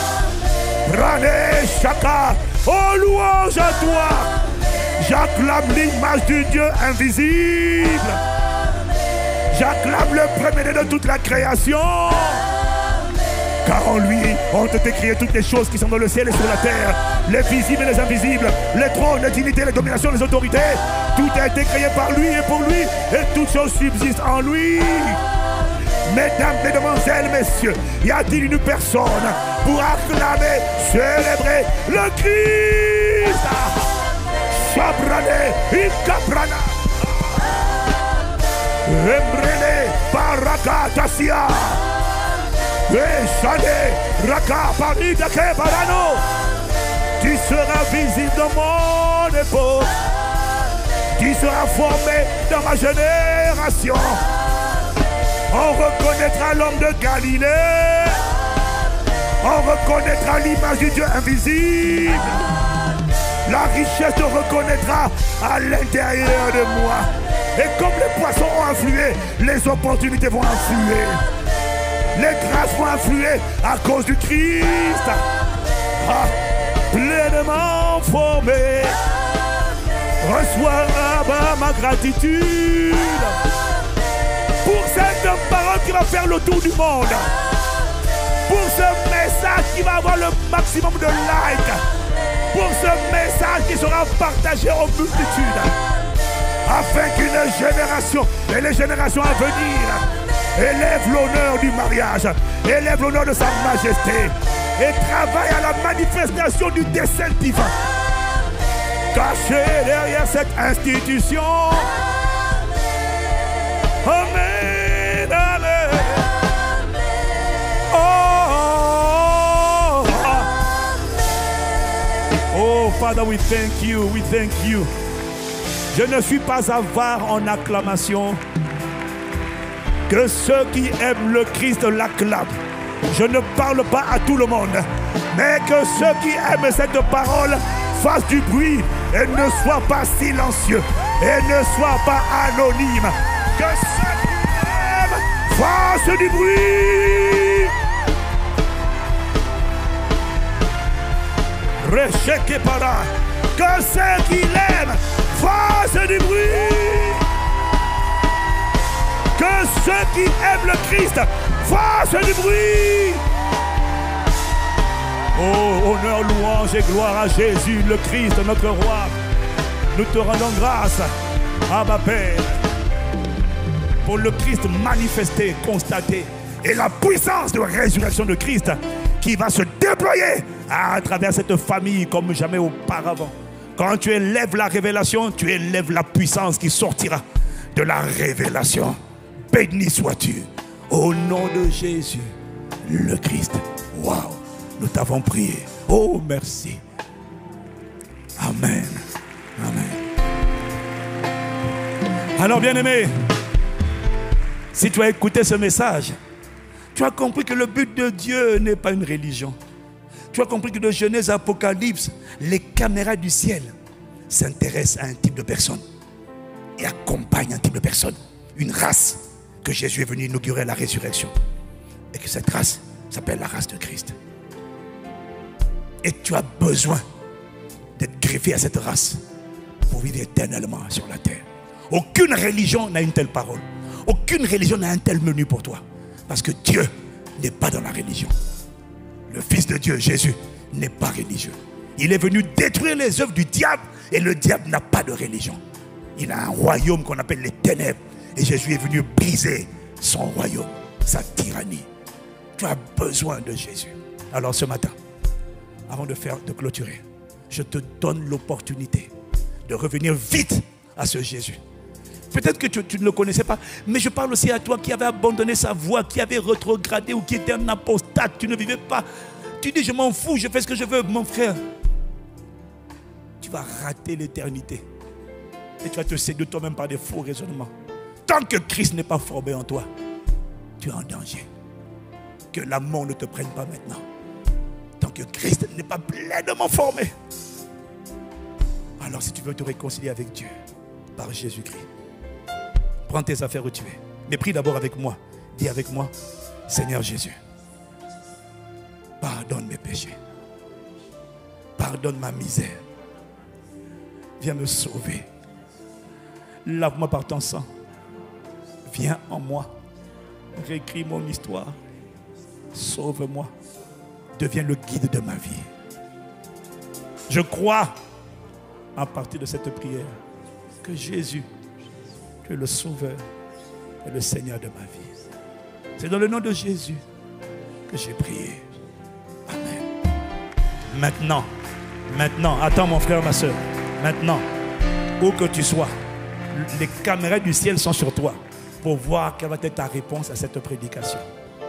Rane Shaka, oh louange à toi, j'acclame l'image du Dieu invisible, j'acclame le premier-né de toute la création. Car en lui ont été créées toutes les choses qui sont dans le ciel et sur la terre, les visibles et les invisibles, les trônes, les dignités, les dominations, les autorités. Tout a été créé par lui et pour lui, et toutes choses subsistent en lui. Mesdames, mesdemoiselles, messieurs, y a-t-il une personne pour acclamer, célébrer le Christ? Chabrane, Ikaprana, Embrele, Baraka, Tassia. Tu seras visible dans mon époque. Tu seras formé dans ma génération. On reconnaîtra l'homme de Galilée. On reconnaîtra l'image du Dieu invisible. La richesse te reconnaîtra à l'intérieur de moi. Et comme les poissons ont afflué, les opportunités vont affluer. Les grâces vont affluer à cause du Christ. Ah, pleinement formé. Reçois ma gratitude pour cette parole qui va faire le tour du monde. Pour ce message qui va avoir le maximum de likes. Pour ce message qui sera partagé aux multitudes. Afin qu'une génération et les générations à venir élève l'honneur du mariage, élève l'honneur de sa majesté et travaille à la manifestation du dessein divin. Caché derrière cette institution. Amen, amen. Oh, oh, Father, we thank you, we thank you. Je ne suis pas avare en acclamation. Que ceux qui aiment le Christ l'acclament. Je ne parle pas à tout le monde, mais que ceux qui aiment cette parole fassent du bruit et ne soient pas silencieux et ne soient pas anonymes. Que ceux qui aiment fassent du bruit. Recheke para. Que ceux qui l'aiment fassent du bruit. Que ceux qui aiment le Christ fassent du bruit. Oh, honneur, louange et gloire à Jésus, le Christ, notre roi. Nous te rendons grâce, Abba Père, pour le Christ manifesté, constaté, et la puissance de résurrection de Christ qui va se déployer à travers cette famille comme jamais auparavant. Quand tu élèves la révélation, tu élèves la puissance qui sortira de la révélation. Béni sois-tu, au nom de Jésus, le Christ. Waouh, nous t'avons prié. Oh, merci. Amen. Amen. Alors, bien-aimé, si tu as écouté ce message, tu as compris que le but de Dieu n'est pas une religion. Tu as compris que de Genèse à Apocalypse, les caméras du ciel s'intéressent à un type de personne et accompagnent un type de personne, une race que Jésus est venu inaugurer à la résurrection. Et que cette race s'appelle la race de Christ. Et tu as besoin d'être greffé à cette race pour vivre éternellement sur la terre. Aucune religion n'a une telle parole. Aucune religion n'a un tel menu pour toi. Parce que Dieu n'est pas dans la religion. Le Fils de Dieu, Jésus, n'est pas religieux. Il est venu détruire les œuvres du diable et le diable n'a pas de religion. Il a un royaume qu'on appelle les ténèbres. Et Jésus est venu briser son royaume, sa tyrannie. Tu as besoin de Jésus. Alors ce matin, avant de faire, de clôturer, je te donne l'opportunité de revenir vite à ce Jésus. Peut-être que tu, tu ne le connaissais pas, mais je parle aussi à toi qui avait abandonné sa voie, qui avait rétrogradé ou qui était un apostate, tu ne vivais pas. Tu dis je m'en fous, je fais ce que je veux, mon frère. Tu vas rater l'éternité. Et tu vas te séduire toi-même par des faux raisonnements. Tant que Christ n'est pas formé en toi, tu es en danger. Que l'amour ne te prenne pas maintenant. Tant que Christ n'est pas pleinement formé. Alors si tu veux te réconcilier avec Dieu par Jésus-Christ, prends tes affaires où tu es. Mais prie d'abord avec moi. Dis avec moi, Seigneur Jésus, pardonne mes péchés. Pardonne ma misère. Viens me sauver. Lave-moi par ton sang. Viens en moi. Réécris mon histoire. Sauve-moi. Deviens le guide de ma vie. Je crois, à partir de cette prière, que Jésus, tu es le Sauveur et le Seigneur de ma vie. C'est dans le nom de Jésus que j'ai prié. Amen. Maintenant, maintenant, attends mon frère, ma soeur. Maintenant, où que tu sois, les caméras du ciel sont sur toi pour voir quelle va être ta réponse à cette prédication.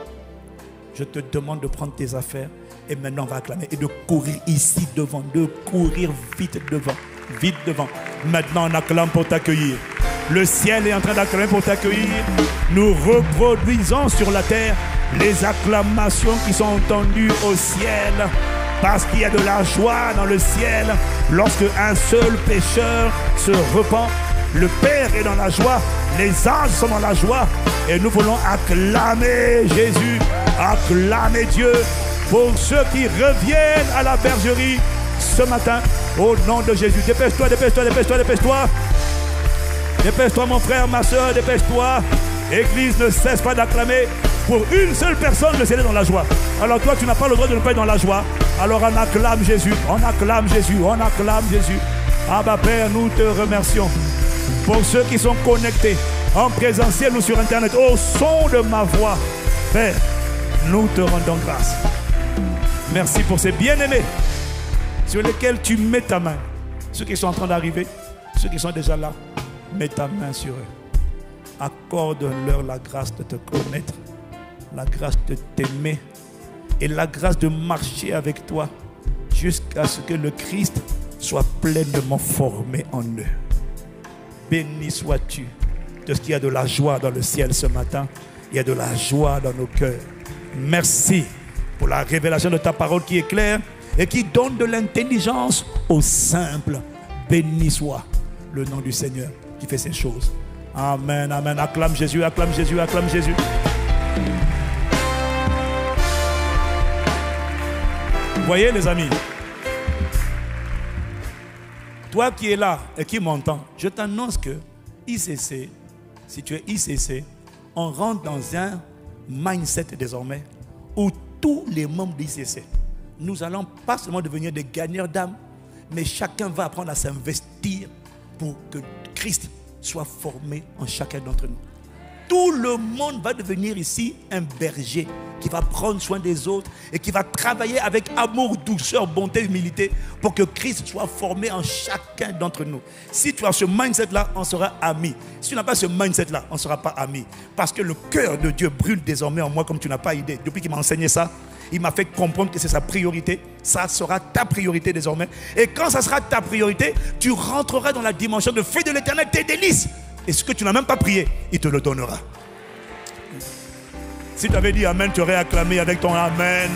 Je te demande de prendre tes affaires et maintenant on va acclamer et de courir ici devant, de courir vite devant, vite devant. Maintenant on acclame pour t'accueillir. Le ciel est en train d'acclamer pour t'accueillir. Nous reproduisons sur la terre les acclamations qui sont entendues au ciel. Parce qu'il y a de la joie dans le ciel. Lorsque un seul pécheur se repent, le Père est dans la joie, les anges sont dans la joie. Et nous voulons acclamer Jésus, acclamer Dieu pour ceux qui reviennent à la bergerie ce matin. Au nom de Jésus. Dépêche-toi, dépêche-toi, dépêche-toi, dépêche-toi. Dépêche-toi mon frère, ma soeur, dépêche-toi. Église ne cesse pas d'acclamer. Pour une seule personne, le ciel est dans la joie. Alors toi, tu n'as pas le droit de ne pas être dans la joie. Alors on acclame Jésus, on acclame Jésus, on acclame Jésus. Abba Père, nous te remercions. Pour ceux qui sont connectés en présentiel ou sur Internet, au son de ma voix, Père, nous te rendons grâce. Merci pour ces bien-aimés sur lesquels tu mets ta main. Ceux qui sont en train d'arriver, ceux qui sont déjà là, mets ta main sur eux. Accorde-leur la grâce de te connaître, la grâce de t'aimer et la grâce de marcher avec toi jusqu'à ce que le Christ soit pleinement formé en eux. Béni sois-tu de ce qu'il y a de la joie dans le ciel ce matin. Il y a de la joie dans nos cœurs. Merci pour la révélation de ta parole qui est claire et qui donne de l'intelligence aux simples. Béni soit le nom du Seigneur qui fait ces choses. Amen, amen. Acclame Jésus, acclame Jésus, acclame Jésus. Vous voyez les amis, toi qui es là et qui m'entends, je t'annonce que I C C, si tu es I C C, on rentre dans un mindset désormais où tous les membres d'I C C, nous allons pas seulement devenir des gagneurs d'âme, mais chacun va apprendre à s'investir pour que Christ soit formé en chacun d'entre nous. Tout le monde va devenir ici un berger qui va prendre soin des autres et qui va travailler avec amour, douceur, bonté, humilité pour que Christ soit formé en chacun d'entre nous. Si tu as ce mindset-là, on sera amis. Si tu n'as pas ce mindset-là, on ne sera pas amis. Parce que le cœur de Dieu brûle désormais en moi comme tu n'as pas idée. Depuis qu'il m'a enseigné ça, il m'a fait comprendre que c'est sa priorité. Ça sera ta priorité désormais. Et quand ça sera ta priorité, tu rentreras dans la dimension de fruit de l'éternel, tes délices. Et ce que tu n'as même pas prié, il te le donnera. Si tu avais dit Amen, tu aurais acclamé avec ton Amen.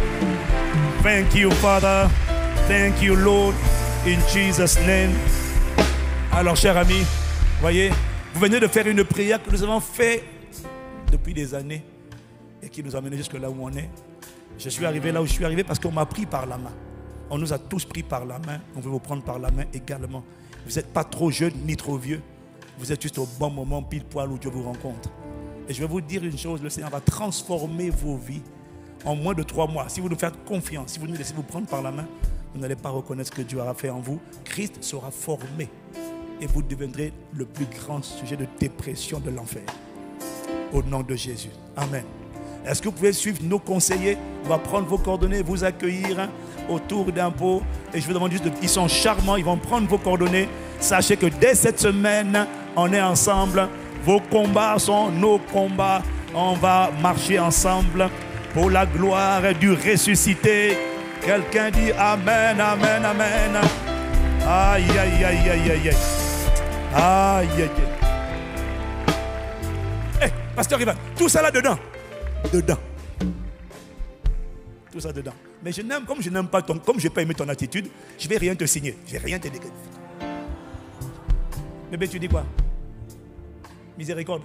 Thank you, Father. Thank you, Lord. In Jesus' name. Alors, chers amis, voyez, vous venez de faire une prière que nous avons fait depuis des années et qui nous a amené jusque là où on est. Je suis arrivé là où je suis arrivé parce qu'on m'a pris par la main. On nous a tous pris par la main. On veut vous prendre par la main également. Vous n'êtes pas trop jeune ni trop vieux. Vous êtes juste au bon moment, pile poil où Dieu vous rencontre. Et je vais vous dire une chose, le Seigneur va transformer vos vies en moins de trois mois. Si vous nous faites confiance, si vous nous laissez vous prendre par la main, vous n'allez pas reconnaître ce que Dieu aura fait en vous. Christ sera formé et vous deviendrez le plus grand sujet de dépression de l'enfer. Au nom de Jésus. Amen. Est-ce que vous pouvez suivre nos conseillers? On va prendre vos coordonnées, vous accueillir hein, autour d'un pot. Et je vous demande juste, de, ils sont charmants, ils vont prendre vos coordonnées. Sachez que dès cette semaine, on est ensemble. Vos combats sont nos combats. On va marcher ensemble pour la gloire du ressuscité. Quelqu'un dit Amen, Amen, Amen. Aïe, aïe, aïe, aïe, aïe, aïe. Aïe, aïe, aïe. Hey, pasteur Ivan, tout ça là dedans. Dedans. Tout ça dedans. Mais je n'aime, comme je n'aime pas ton, comme je n'ai pas aimé ton attitude, je ne vais rien te signer. Je ne vais rien te dégager. Bébé, tu dis quoi? Miséricorde.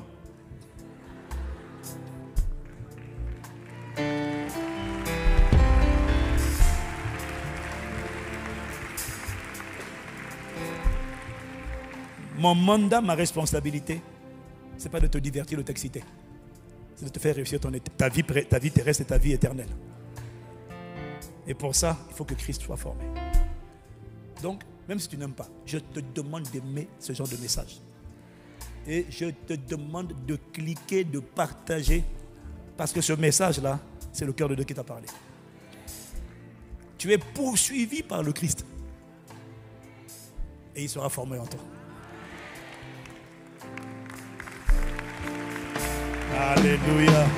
Mon mandat, ma responsabilité, ce n'est pas de te divertir, de t'exciter. C'est de te faire réussir ton, ta, vie, ta vie terrestre et ta vie éternelle. Et pour ça, il faut que Christ soit formé. Donc, même si tu n'aimes pas, je te demande d'aimer ce genre de message. Et je te demande de cliquer, de partager, parce que ce message-là, c'est le cœur de Dieu qui t'a parlé. Tu es poursuivi par le Christ. Et il sera formé en toi. Alléluia.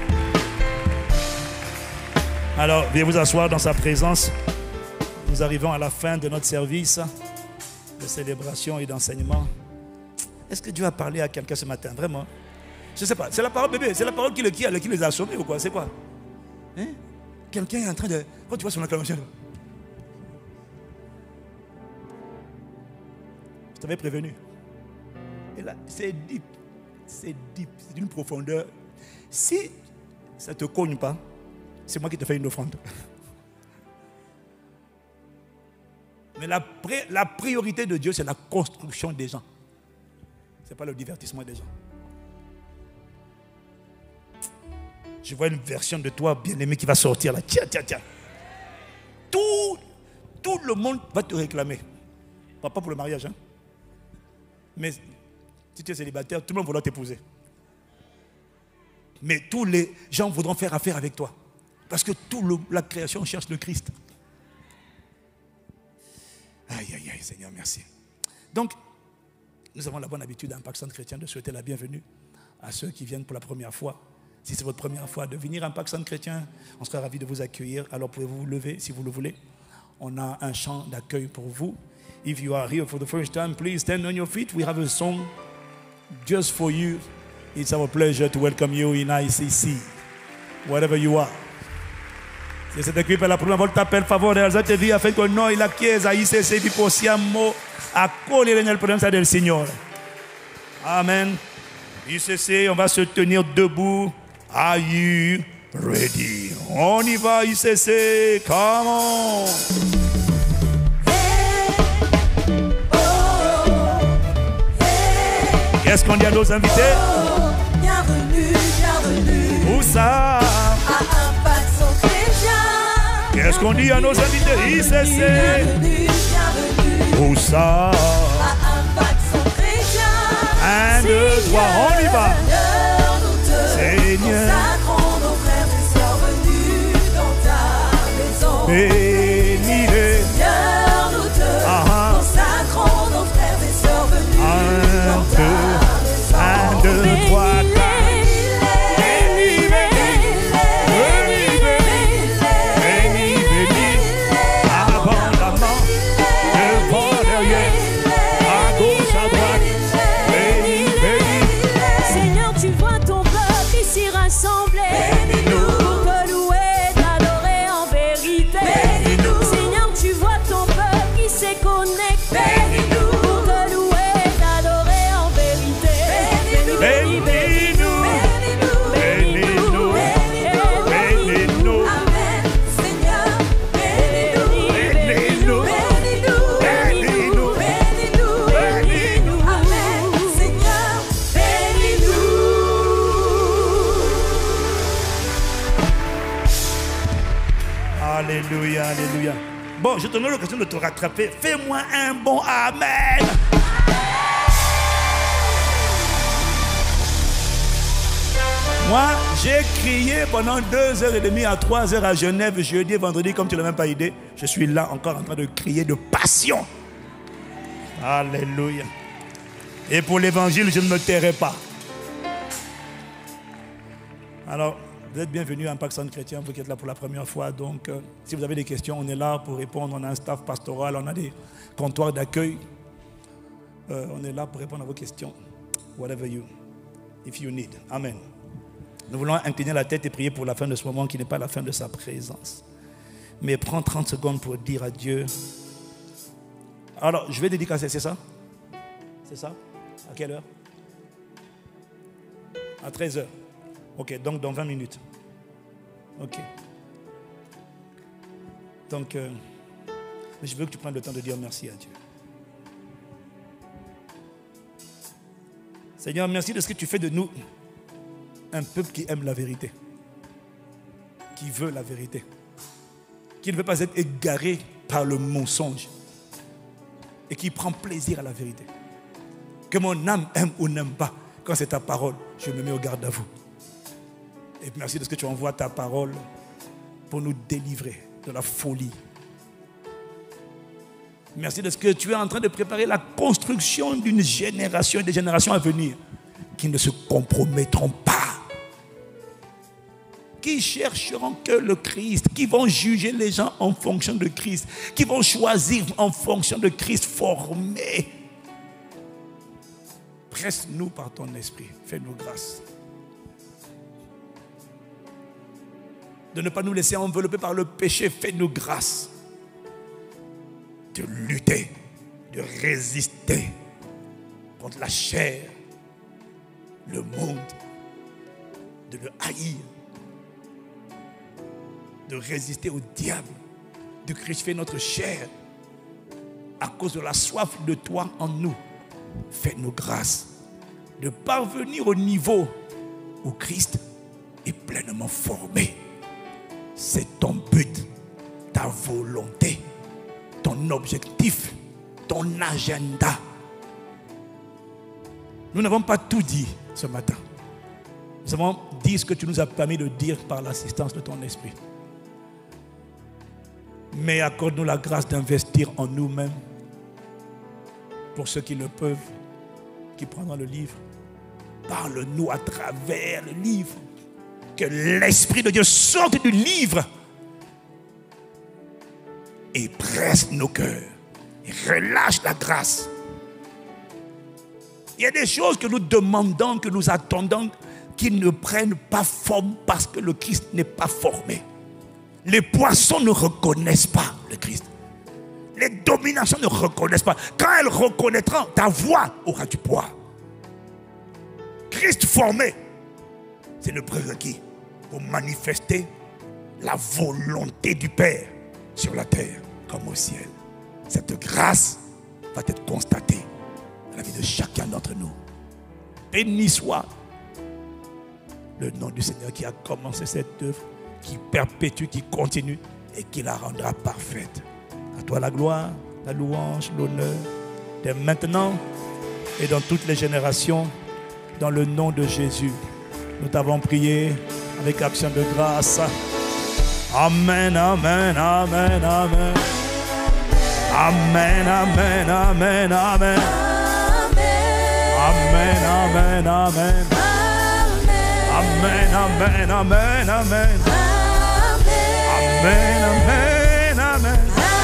Alors, veuillez vous asseoir dans sa présence. Nous arrivons à la fin de notre service de célébration et d'enseignement. Est-ce que Dieu a parlé à quelqu'un ce matin? Vraiment? Je ne sais pas. C'est la parole, bébé. C'est la parole qui, qui, qui les a sauvés ou quoi? C'est quoi? Hein? Quelqu'un est en train de... Quand tu vois son acclamation. Je t'avais prévenu. Et là, c'est deep. C'est deep. C'est d'une profondeur. Si ça ne te cogne pas, c'est moi qui te fais une offrande. Mais la, la priorité de Dieu, c'est la construction des gens. Ce n'est pas le divertissement des gens. Je vois une version de toi, bien-aimé, qui va sortir là. Tiens, tiens, tiens. Tout, tout le monde va te réclamer. Pas pour le mariage, hein. Mais Si tu es célibataire, tout le monde voudra t'épouser. Mais tous les gens voudront faire affaire avec toi. Parce que toute la création cherche le Christ. Aïe, aïe, aïe, Seigneur, merci. Donc, nous avons la bonne habitude à Impact Centre Chrétien de souhaiter la bienvenue à ceux qui viennent pour la première fois. Si c'est votre première fois de venir à Impact Centre Chrétien, on sera ravis de vous accueillir. Alors pouvez-vous vous lever si vous le voulez. On a un chant d'accueil pour vous. If you are here for the first time, please stand on your feet. We have a song just for you. It's our pleasure to welcome you in I C C, wherever you are. Se siete qui per la prima volta, per favore alzatevi affinché con noi la Chiesa I C C vi possiamo accogliere nel presenza del Signore. Amen. I C C, on va se tenir debout. Are you ready? On y va, I C C. Come on. Qu'est-ce qu'on dit à nos invités? Oh, bienvenue, bienvenue. Où ça? À Impact Centre Chrétien. Qu'est-ce qu'on dit à nos invités? I C C. Bienvenue, bienvenue. Où ça? À Impact Centre Chrétien. Un, deux, trois, on y va. Seigneur, nous te Seigneur. consacrons nos frères et sœurs venus dans ta maison. Bénis-les. Seigneur, nous te Ah. consacrons nos frères et sœurs venus Un, dans deux, ta maison. un, deux, trois, quatre. Bénis-les, bénis-les, bénis-les, bénis-les, Abondamment, devant, derrière, à gauche, à droite. Bénis, bénis. Seigneur, tu vois ton peuple ici rassemblé. Bénis-nous. Pour te louer, t'adorer en vérité. Bénis-nous. Seigneur, tu vois ton peuple qui s'est connecté. Bénis-nous. Pour te louer, t'adorer en vérité. Bénis-nous. Bénis-nous. Bénis-nous. Bénis-nous. Bénis-nous. Amen. Seigneur, bénis-nous. Bénis-nous. Bénis-nous. Bénis-nous. Bénis-nous. Bénis-nous. Amen. Seigneur, bénis-nous. Alléluia, alléluia. Bon, je te donne l'occasion de te rattraper. Fais-moi un bon Amen. Moi, j'ai crié pendant deux heures et demie à trois heures à Genève, jeudi et vendredi, comme tu n'as même pas idée. Je suis là encore en train de crier de passion. Alléluia. Et pour l'évangile, je ne me tairai pas. Alors, vous êtes bienvenus à Impact Centre Chrétien, vous qui êtes là pour la première fois. Donc, euh, si vous avez des questions, on est là pour répondre. On a un staff pastoral, on a des comptoirs d'accueil. Euh, on est là pour répondre à vos questions. Whatever you, if you need. Amen. Nous voulons incliner la tête et prier pour la fin de ce moment qui n'est pas la fin de sa présence. Mais prends trente secondes pour dire à Dieu. Alors, je vais dédicacer, c'est ça? C'est ça? À quelle heure? À treize heures. Ok, donc dans vingt minutes. Ok. Donc, euh, je veux que tu prennes le temps de dire merci à Dieu. Seigneur, merci de ce que tu fais de nous un peuple qui aime la vérité, qui veut la vérité, qui ne veut pas être égaré par le mensonge et qui prend plaisir à la vérité. Que mon âme aime ou n'aime pas, quand c'est ta parole, je me mets au garde à vous. Et merci de ce que tu envoies ta parole pour nous délivrer de la folie. Merci de ce que tu es en train de préparer la construction d'une génération et des générations à venir qui ne se compromettront pas, qui chercheront que le Christ, qui vont juger les gens en fonction de Christ, qui vont choisir en fonction de Christ formé. Presse-nous par ton esprit, fais-nous grâce. De ne pas nous laisser envelopper par le péché, fais-nous grâce. De lutter, de résister contre la chair, le monde, de le haïr, de résister au diable, de crucifier notre chair à cause de la soif de toi en nous. Fais-nous grâce de parvenir au niveau où Christ est pleinement formé. C'est ton but, ta volonté, ton objectif, ton agenda. Nous n'avons pas tout dit ce matin. Nous avons dit ce que tu nous as permis de dire par l'assistance de ton esprit. Mais accorde-nous la grâce d'investir en nous-mêmes. Pour ceux qui le peuvent, qui prendront le livre. Parle-nous à travers le livre. Que l'Esprit de Dieu sorte du livre et presse nos cœurs. Et relâche la grâce. Il y a des choses que nous demandons, que nous attendons, qui ne prennent pas forme parce que le Christ n'est pas formé. Les poissons ne reconnaissent pas le Christ. Les dominations ne reconnaissent pas. Quand elles reconnaîtront, ta voix aura du poids. Christ formé, c'est le prérequis pour manifester la volonté du Père sur la terre comme au ciel. Cette grâce va être constatée dans la vie de chacun d'entre nous. Béni soit le nom du Seigneur qui a commencé cette œuvre, qui perpétue, qui continue et qui la rendra parfaite. À toi la gloire, la louange, l'honneur, dès maintenant et dans toutes les générations, dans le nom de Jésus. Nous t'avons prié avec action de grâce. Amen, amen, amen, amen. Amen, amen, amen, amen. Amen, amen, amen. Amen, amen, amen, amen. Amen, amen, amen.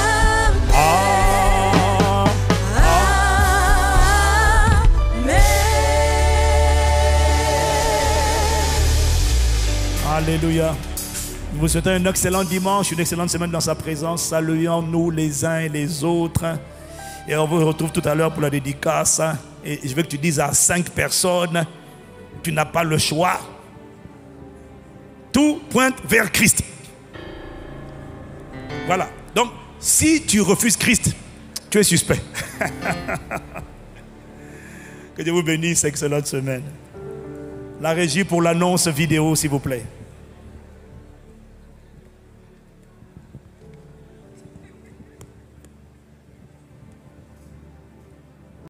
Alléluia. Nous vous souhaitons un excellent dimanche, une excellente semaine dans sa présence. Saluons-nous les uns et les autres. Et on vous retrouve tout à l'heure pour la dédicace. Et je veux que tu dises à cinq personnes, tu n'as pas le choix. Tout pointe vers Christ. Voilà. Donc, si tu refuses Christ, tu es suspect. Que Dieu vous bénisse, excellente semaine. La régie pour l'annonce vidéo, s'il vous plaît.